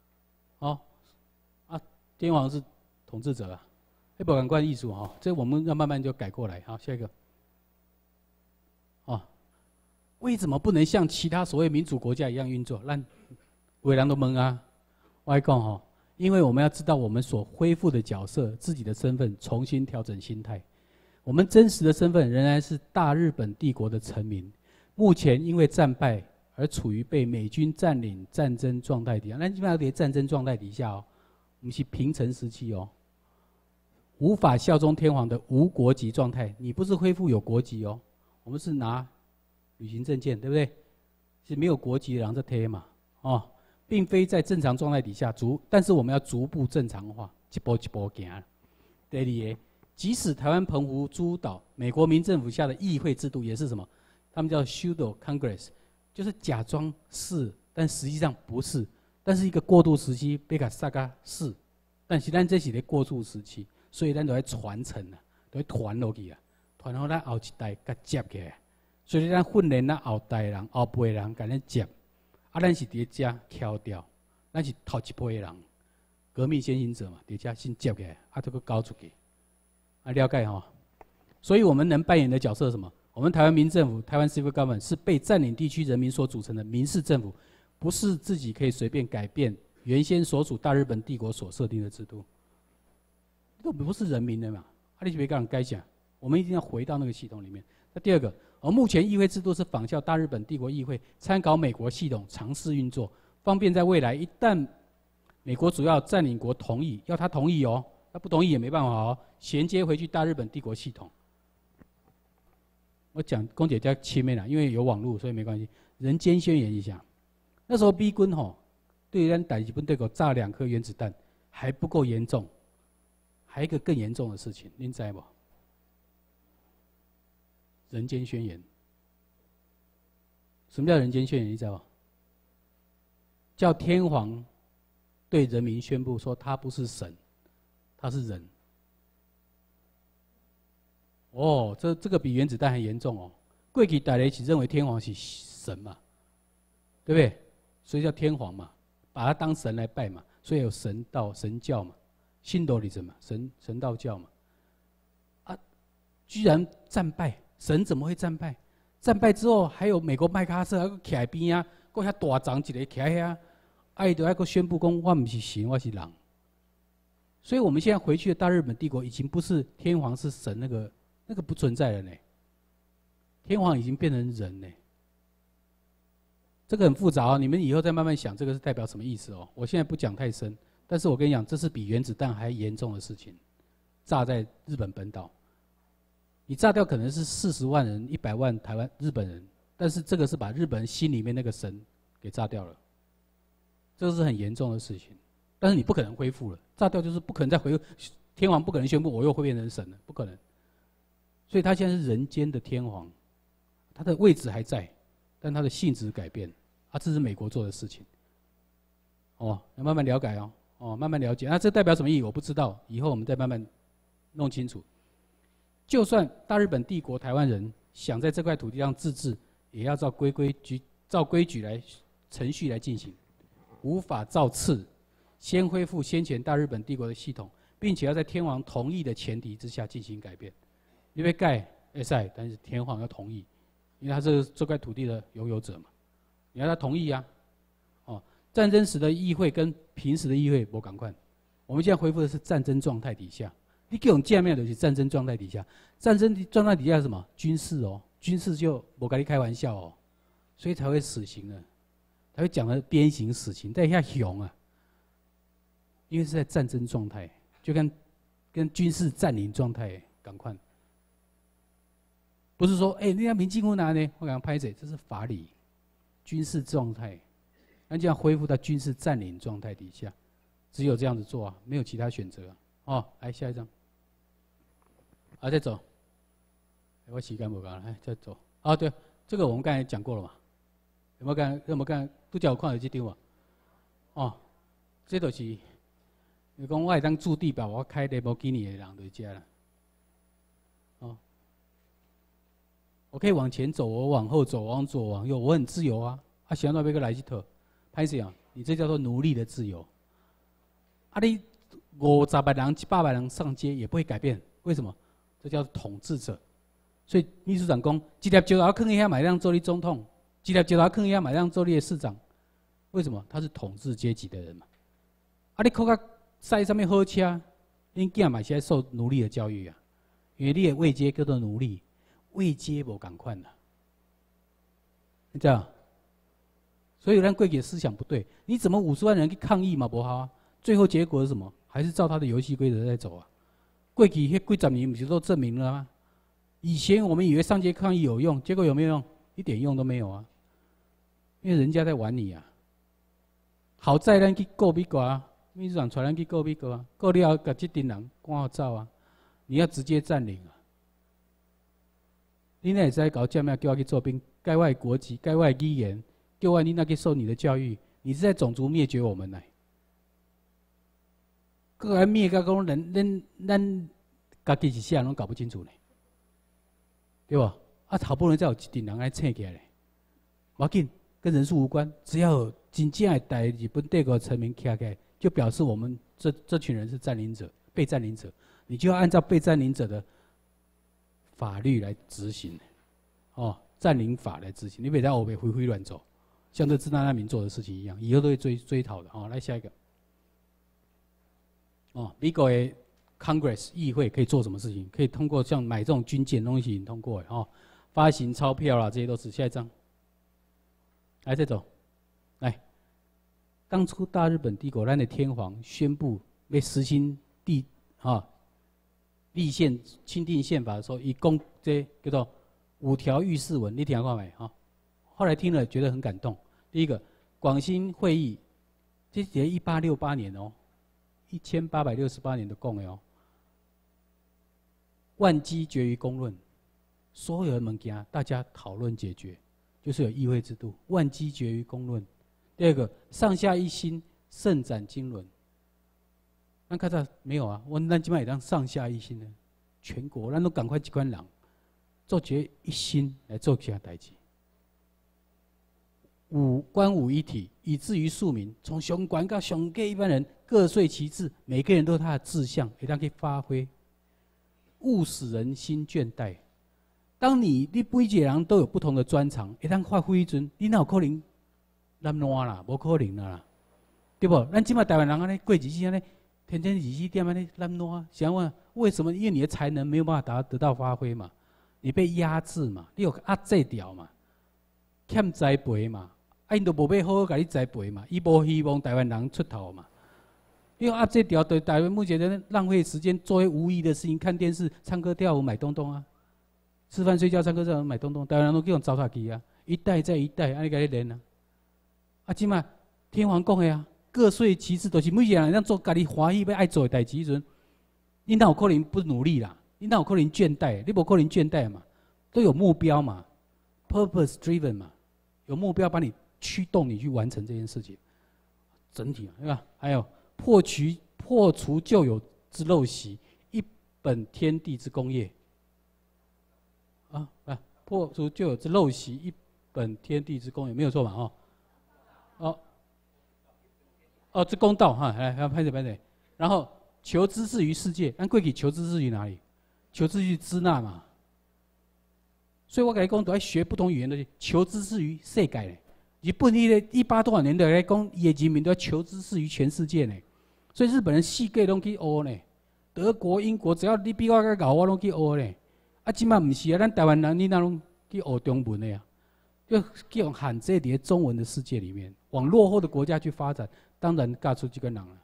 天皇是统治者啊，不感官艺术哈，这我们要慢慢就改过来。好，下一个。为什么不能像其他所谓民主国家一样运作？让有人都懵啊！我来讲因为我们要知道我们所恢复的角色、自己的身份，重新调整心态。我们真实的身份仍然是大日本帝国的臣民，目前因为战败而处于被美军占领战争状态底下。那基本上在战争状态底下不是平成时期无法效忠天皇的无国籍状态。你不是恢复有国籍我们是拿旅行证件，对不对？是没有国籍的人在贴嘛，并非在正常状态底下但是我们要逐步正常化，一步一步行。第二个，即使台湾澎湖诸岛，美国民政府下的议会制度也是什么？他们叫 pseudo Congress， 就是假装是，但实际上不是。但是一个过渡时期，被它萨嘎是，但是咱这是咧过渡时期，所以咱就要传承都要传落去传到咱后一代甲接起来。所以咱训练咱后代人、后辈人，甲咱接，咱是伫遮敲掉，咱是头一辈人，革命先行者嘛，伫遮先接起来，这个交出去，了解所以我们能扮演的角色是什么？我们台湾民政府、台湾 Civil Government 是被占领地区人民所组成的民事政府，不是自己可以随便改变原先所属大日本帝国所设定的制度。都不是人民的嘛，你就别跟人改讲，我们一定要回到那个系统里面。那第二个。而目前议会制度是仿效大日本帝国议会，参考美国系统尝试运作，方便在未来一旦美国主要占领国同意，要他同意他不同意也没办法衔接回去大日本帝国系统。我讲公姐家前面因为有网络，所以没关系。人间宣言一下，那时候美军对咱大日本帝国炸2颗原子弹还不够严重，还有一个更严重的事情，您知不？人间宣言，什么叫人间宣言？你知道吗？叫天皇对人民宣布说，他不是神，他是人。这个比原子弹还严重过去大家一起认为天皇是神嘛，对不对？所以叫天皇嘛，把他当神来拜嘛，所以有神道、神教嘛，信道理什么神道教嘛。居然战败。神怎么会战败？战败之后，还有美国麦克阿瑟还徛在边搁遐大张一个徛遐，就还搁宣布讲我不是神，我是人。所以我们现在回去的大日本帝国已经不是天皇是神那个不存在了呢，天皇已经变成人呢。这个很复杂你们以后再慢慢想这个是代表什么意思我现在不讲太深，但是我跟你讲，这是比原子弹还严重的事情，炸在日本本岛。你炸掉可能是40万人、100万日本人，但是这个是把日本人心里面那个神给炸掉了，这个是很严重的事情。但是你不可能恢复了，炸掉就是不可能再恢复，天皇不可能宣布我又会变成神了，不可能。所以他现在是人间的天皇，他的位置还在，但他的性质改变， 啊，这是美国做的事情。哦，要慢慢了解慢慢了解。那这代表什么意义？我不知道，以后我们再慢慢弄清楚。就算大日本帝国台湾人想在这块土地上自治，也要照规矩来程序来进行，无法照次，先恢复先前大日本帝国的系统，并且要在天皇同意的前提之下进行改变。你被盖会使，但是天皇要同意，因为他是这块土地的拥有者嘛，你要他同意啊。战争时的议会跟平时的议会不赶快，我们现在恢复的是战争状态底下。你给我们见面的是战争状态底下，战争状态底下是什么？军事军事就我跟你开玩笑所以才会死刑的，才会讲的鞭刑死刑，在一下熊啊，因为是在战争状态，就跟军事占领状态赶快，不是说你要民进国拿呢，我讲拍谁？这是法理，军事状态。那这样恢复到军事占领状态底下，只有这样子做啊，没有其他选择来下一张，再走。我时间不够了，再走。对，这个我们刚才讲过了嘛？有没有刚都叫我看到这张嘛？这就是你讲我会当驻地表，我开兰博基尼的人就这了。我可以往前走，我往后走，往左往右，我很自由啊！想到别个来一套。拍谁啊？你这叫做奴隶的自由。你50万人、100万人上街也不会改变，为什么？这叫统治者。所以秘书长讲，一粒石头放一下，马上做你总统；一粒石头放一下，马上做你的市长。为什么？他是统治阶级的人嘛。你靠个塞上面好车，恁囝嘛是在受奴隶的教育啊，因为你的位阶叫做奴隶，位阶无共款啦，你知道？所以咱过去的思想不对，你怎么50万人去抗议嘛不好啊？最后结果是什么？还是照他的游戏规则在走啊？过去那几十年不是都证明了吗？以前我们以为上街抗议有用，结果有没有用？一点用都没有啊！因为人家在玩你啊。好在咱去告美国啊，秘书长传咱去告美国啊，告了后把这群人赶好走啊！你要直接占领啊！你那会使搞这样叫我去做兵，改我的国籍，改我的语言。叫我你那去受你的教育，你是在种族灭绝我们呢？个人灭个讲咱家己是啥拢搞不清楚呢，对吧？好不容易才有一群人来撑起来，无要紧，跟人数无关，只要有真正的代日本帝国臣民起来，就表示我们这群人是占领者、被占领者，你就要按照被占领者的法律来执行，占领法来执行，你别在后面挥挥乱走。像这支那难民做的事情一样，以后都会追讨的。来下一个。美国的 Congress 议会可以做什么事情？可以通过像买这种军舰东西通过发行钞票啦，这些都是。下一章。来，再走。来，当初大日本帝国咱的天皇宣布要实行立宪钦定宪法的时候，一共这叫做5条御誓文，你听过没？后来听了觉得很感动。第一个，广兴会议，这是1868年1868年的讲的万机决于公论，所有的物件大家讨论解决，就是有议会制度，万机决于公论。第二个，上下一心，盛展经纶。咱看到没有啊？咱今麦也当上下一心呢，全国咱都赶快一款人做决一心来做其他代志。官武一体，以至于庶民，从上官到上下一般人各遂其志，每个人都有他的志向，也当可以发挥，勿使人心倦怠。当你每一个人都有不同的专长，会当发挥时，你哪有可能懒惰啦？无可能啦，对不？咱今麦台湾人安尼过日子安尼，天天24点安尼懒惰，想问为什么？因为你的才能没有办法得到发挥嘛，你被压制嘛，你有压制掉嘛，欠栽培嘛。因都无要好好甲你栽培嘛，伊无希望台湾人出头嘛。因为这条对台湾目前人浪费时间，做些无意义的事情，看电视、唱歌、跳舞、买东东啊，吃饭、睡觉、唱歌、跳舞、买东东，台湾人都叫人糟蹋去啊，一代再一代，安尼甲你练啊。即马天皇讲的各遂其志，就是每一个人让做家己欢喜要爱做的代志时阵，你哪有可能不努力啦？你哪有可能倦怠？你无可能倦怠嘛，都有目标嘛 ，purpose driven 嘛，有目标把你驱动你去完成这件事情。整体对吧？还有破除旧有之陋习，一本天地之功业。破除旧有之陋习，一本天地之功业，没有错嘛？之公道哈，来拍手。然后求知识于世界，按过去求知识于哪里？求知识于支那嘛。所以我跟你讲，都要学不同语言的，求知识于世界呢。日本18多少年的来讲，伊的人民都要求知识于全世界呢。所以日本人四界拢去学呢，德国、英国，只要你比我较高，我拢去学呢。即马唔是啊，咱台湾人你哪拢去学中文的呀？就用喊这在中文的世界里面，往落后的国家去发展，当然嫁出这个人了。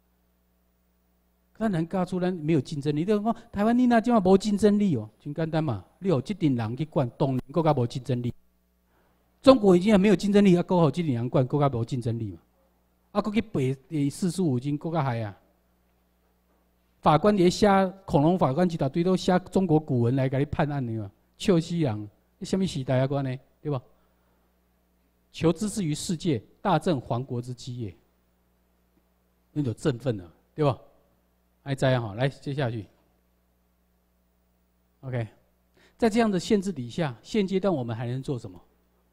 当然嫁出咱没有竞争力。你就讲台湾你那即马无竞争力哦，真简单嘛。你有这群人去管，当然更加无竞争力。中国已经没有竞争力，更好这群人管，更加无竞争力嘛。搁去背四书五经，更加害啊！法官连写恐龙法官一大堆都写中国古文来给你判案的嘛，笑死人！你什么时代啊？关呢？对吧？求知识于世界，大正皇国之基业，那就振奋了，对吧？还这样哈，来接下去。OK， 在这样的限制底下，现阶段我们还能做什么？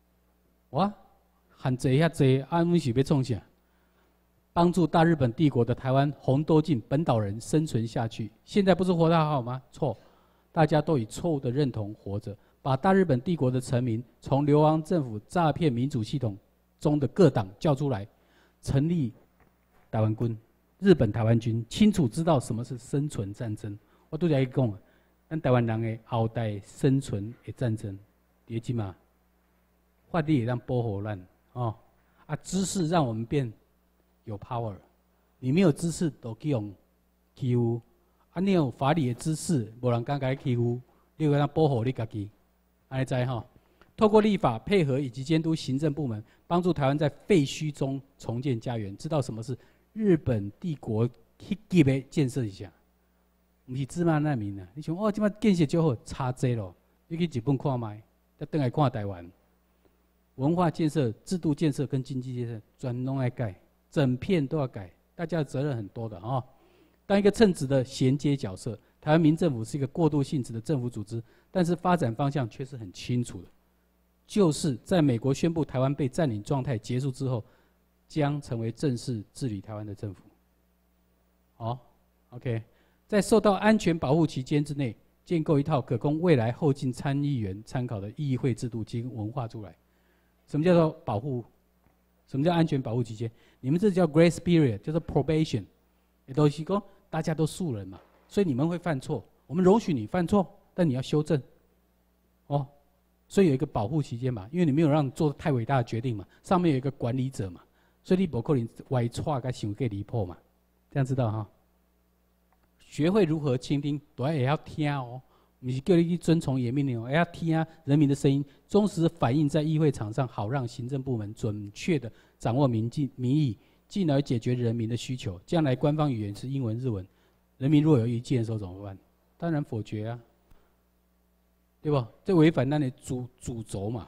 喊这下这，我们是要创啥？帮助大日本帝国的台湾红豆进本岛人生存下去。现在不是活得好吗？错，大家都以错误的认同活着，把大日本帝国的臣民从流亡政府诈骗民主系统中的各党叫出来，成立台湾军、日本台湾军，清楚知道什么是生存战争。我拄才讲，咱台湾人的后代生存的战争，第一嘛，法律也让保护咱知识让我们变有 power， 你没有知识都去用欺负，你有法理的知识，无人敢甲你欺负，你有让保护你家己，安尼知哈？透过立法配合以及监督行政部门，帮助台湾在废墟中重建家园。知道什么是日本帝国迄级的建设一下，不是芝麻难民啊！你想即摆建设就好，差济咯。你去日本看卖，再回来看台湾，文化建设、制度建设跟经济建设，全拢要改。整片都要改，大家的责任很多的当一个称职的衔接角色，台湾民政府是一个过渡性质的政府组织，但是发展方向却是很清楚的，就是在美国宣布台湾被占领状态结束之后，将成为正式治理台湾的政府。OK， 在受到安全保护期间之内，建构一套可供未来后进参议员参考的议会制度及文化出来。什么叫做保护？什么叫安全保护期间？你们这叫 grace period， 叫做 probation， 也都是说大家都素人嘛，所以你们会犯错，我们容许你犯错，但你要修正，所以有一个保护期间嘛，因为你没有让你做太伟大的决定嘛，上面有一个管理者嘛，所以你不可能歪错跟想给离破嘛，这样知道哈？学会如何倾听，也要听不是叫你去遵从严命令要听人民的声音，忠实反映在议会场上，好让行政部门准确的掌握民意，进而解决人民的需求。将来官方语言是英文、日文，人民若有意见的时候怎么办？当然否决啊，对吧？这违反咱的主轴嘛。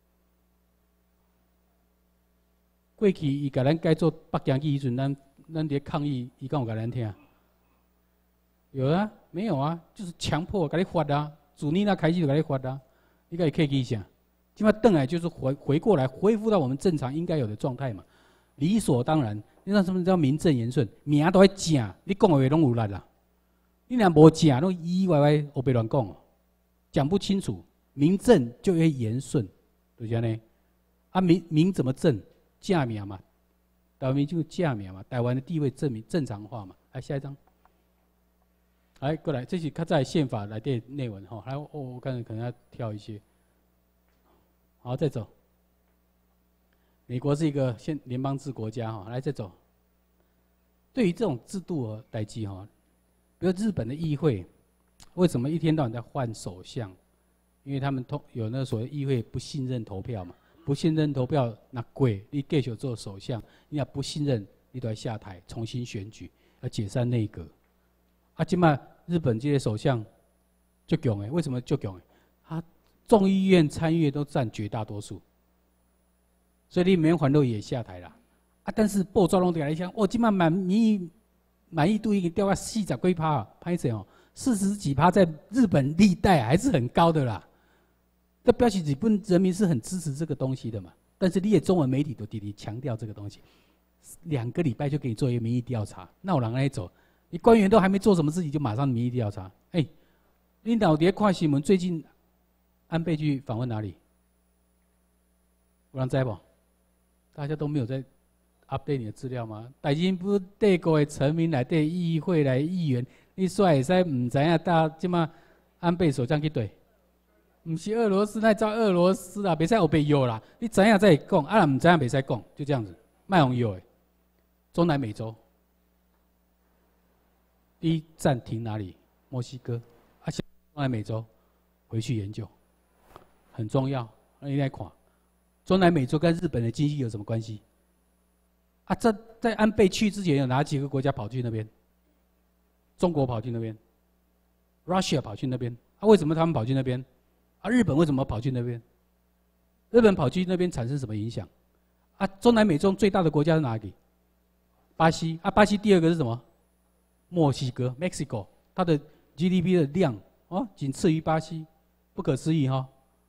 过去伊甲咱改做北京语时阵，咱伫抗议，伊敢有甲咱听？有啊，没有啊，就是强迫给你发啊，自你那开始就给你发啊，你可以客气一下。今麦邓来就是回过来恢复到我们正常应该有的状态嘛，理所当然。你知道什么叫名正言顺？名都要正，你讲的话拢有力啦。你若无正，拢咿咿歪歪胡白乱讲，讲不清楚。名正就会言顺，对不对呢？名怎么正？正名嘛，台湾名就正名嘛，台湾的地位正常化嘛。来下一张。来，过来，这是较早宪法来的内文哈。来，我看可能要跳一些。好，再走。美国是一个联邦制国家哈，来再走。对于这种制度和代际哈，比如日本的议会，为什么一天到晚在换首相？因为他们有那所谓议会不信任投票嘛，不信任投票那贵，你继续做首相，你要不信任，你都要下台重新选举，要解散内阁。今麦日本这些首相就强为什么就强？他众议院参议院都占绝大多数， 所以你免烦恼也下台了。啊，但是报纸拢在来讲，哦，今晚满意度已经掉到40几%，拍谁哦，40几%在日本历代还是很高的啦。这表示日本人民是很支持这个东西的嘛。但是你的中文媒体都滴滴强调这个东西，2个礼拜就给你做一个民意调查，那有人来走，你官员都还没做什么事情就马上民意调查，你老爹看新闻，最近安倍去访问哪里？有人知不？大家都没有在 update 你的资料吗？大英不帝国的臣民来对议会来议员，你说会使唔知影大即马安倍首相去对？唔是俄罗斯，那叫俄罗斯啦，袂使有被诱啦。你知影再讲，啊，唔知影袂使讲，就这样子，卖用诱的。中南美洲，第一站停哪里？墨西哥。啊，中南美洲，回去研究，很重要。你来看，中南美洲跟日本的经济有什么关系？啊，在安倍去之前，有哪几个国家跑去那边？中国跑去那边 ，Russia 跑去那边。啊，为什么他们跑去那边？啊，日本为什么跑去那边？日本跑去那边产生什么影响？啊，中南美洲最大的国家是哪里？巴西。啊，巴西第2个是什么？墨西哥 （Mexico）， 它的 GDP 的量仅次于巴西，不可思议哈。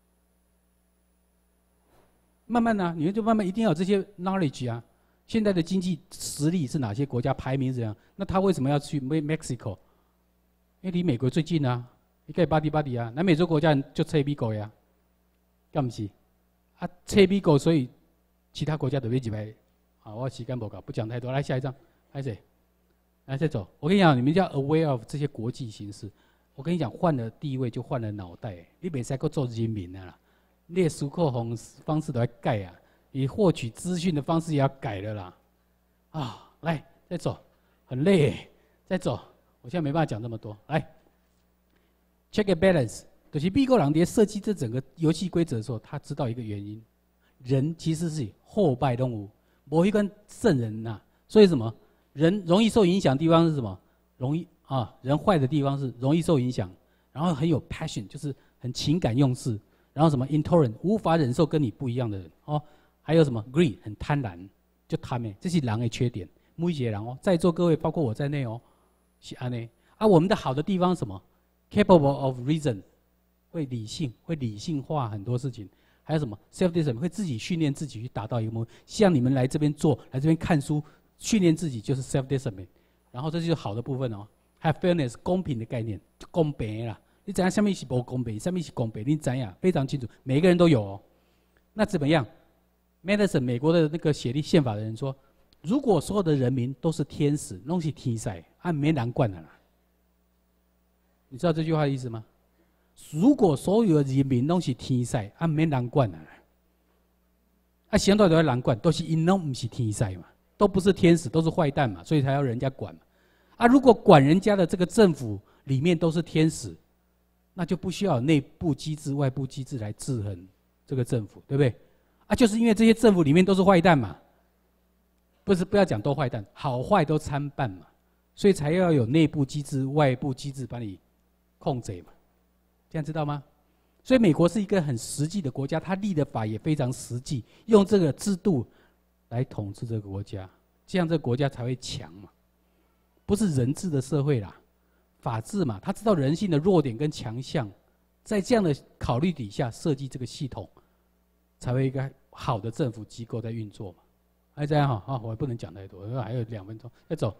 慢慢你们就慢慢一定要有这些 knowledge 啊。现在的经济实力是哪些国家排名怎样？那他为什么要去 Mexico？ 因为离美国最近啊。你可以巴迪啊，南美洲国家就吹美国呀，干不是？啊，吹美国，所以其他国家都别几排。啊，我时间不够，不讲太多。来下一张，来谁？来再走。我跟你讲，你们要 aware of 这些国际形势。我跟你讲，换了地位就换了脑袋。你别再够做人民了啦，你的思考方式都要改啊，你获取资讯的方式也要改了啦。啊，来再走，很累，再走。我现在没办法讲这么多，来。Check and balance， 就是美国人在设计这整个游戏规则的时候，他知道一个原因：人其实是后败动物，没一个圣人呐。所以什么？人容易受影响的地方是什么？人坏的地方是容易受影响，然后很有 passion， 就是很情感用事，然后什么 intolerant， 无法忍受跟你不一样的人还有什么 greed， 很贪婪，就贪的，这是人的缺点。每一个人在座各位包括我在内是安内。啊，我们的好的地方是什么？Capable of reason， 会理性化很多事情，还有什么 self-discipline， 会自己训练自己去达到一个目标。像你们来这边来这边看书，训练自己就是 self-discipline。然后这就是好的部分还有 fairness， 公平的概念，公平啦。你知道什么是不公平，什么是公平？你知道非常清楚，每一个人都有那怎么样 ？Madison 美国的那个写立宪法的人说，如果所有的人民都是天使，都是天使，没人管的啦。你知道这句话的意思吗？如果所有的人民都是天使，没人管相对的人管都是因拢不是天使嘛，都不是天使，都是坏蛋嘛，所以才要人家管嘛。如果管人家的这个政府里面都是天使，那就不需要有内部机制、外部机制来制衡这个政府，对不对？就是因为这些政府里面都是坏蛋嘛，不要讲都坏蛋，好坏都参半嘛，所以才要有内部机制、外部机制把你控制嘛，这样知道吗？所以美国是一个很实际的国家，它立的法也非常实际，用这个制度来统治这个国家，这样这个国家才会强嘛。不是人治的社会啦，法治嘛，他知道人性的弱点跟强项，在这样的考虑底下设计这个系统，才会一个好的政府机构在运作嘛。这样我不能讲太多，还有2分钟，再走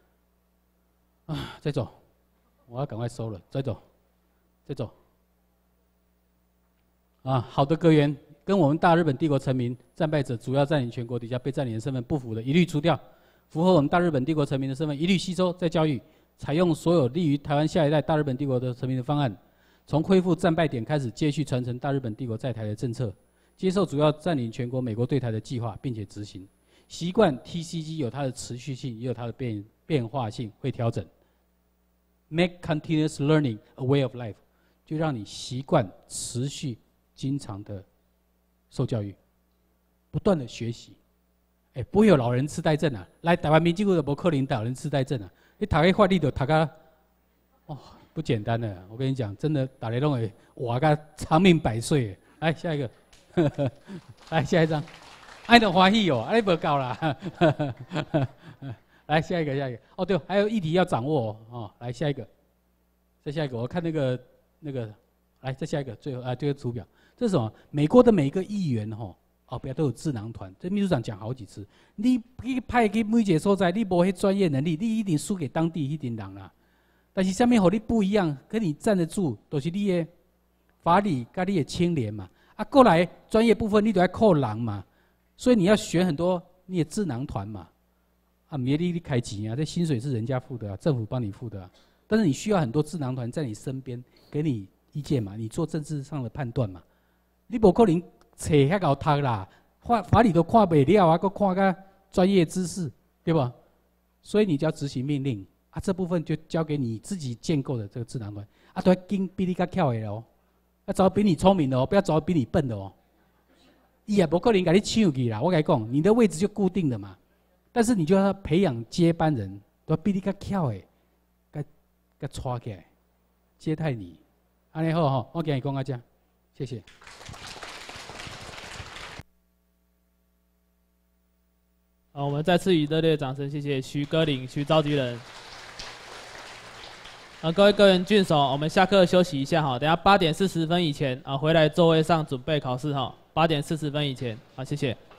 再走。我要赶快收了，再走。好的阁员跟我们大日本帝国臣民战败者主要占领全国底下被占领的身份不符的，一律除掉；符合我们大日本帝国臣民的身份，一律吸收再教育，采用所有利于台湾下一代大日本帝国的臣民的方案，从恢复战败点开始，接续传承大日本帝国在台的政策，接受主要占领全国美国对台的计划，并且执行。习惯 TCG 有它的持续性，也有它的变化性，会调整。Make continuous learning a way of life， 就让你习惯持续、经常的受教育，不断的学习。不会有老人痴呆症啊！来台湾民进国的不可能老人痴呆症啊！你读个法律就读个不简单的。我跟你讲，真的大家都会活个长命百岁。来下一个，来下一张。 爱的欢喜哦，爱不够啦。来下一个，下一个。哦，对，还有议题要掌握哦。来下一个，再下一个，我看那个，来再下一个，最后啊，这个图表，这是什么？美国的每个议员哦，不要都有智囊团。这秘书长讲好几次，你派去每一个所在，你无迄专业能力，你一定输给当地迄群人啦。但是下面和你不一样，跟你站得住，都、就是你的法理跟你的清廉嘛。啊，过来专业部分你都要靠人嘛，所以你要选很多你的智囊团嘛。啊，没你开钱啊，这薪水是人家付的啊，政府帮你付的啊。但是你需要很多智囊团在你身边，给你意见嘛，你做政治上的判断嘛。你不可能册遐高读啦，法理都看不了啊，搁看个专业知识，对吧？所以你就要执行命令啊，这部分就交给你自己建构的这个智囊团啊，都要跟比你较巧的哦，要找比你聪明的哦，不要找比你笨的哦。伊也不可能给你抢去啦，我跟你讲，你的位置就固定的嘛。但是你就要培养接班人，都比你较巧的，甲带起来，接待你。安尼好吼，我今日讲到这，谢谢。 好，我们再次以热烈的掌声，谢谢徐歌领、徐召集人。各位个人郡守，我们下课休息一下哈，等下8点40分以前回来座位上准备考试哈，8点40分以前，好，谢谢。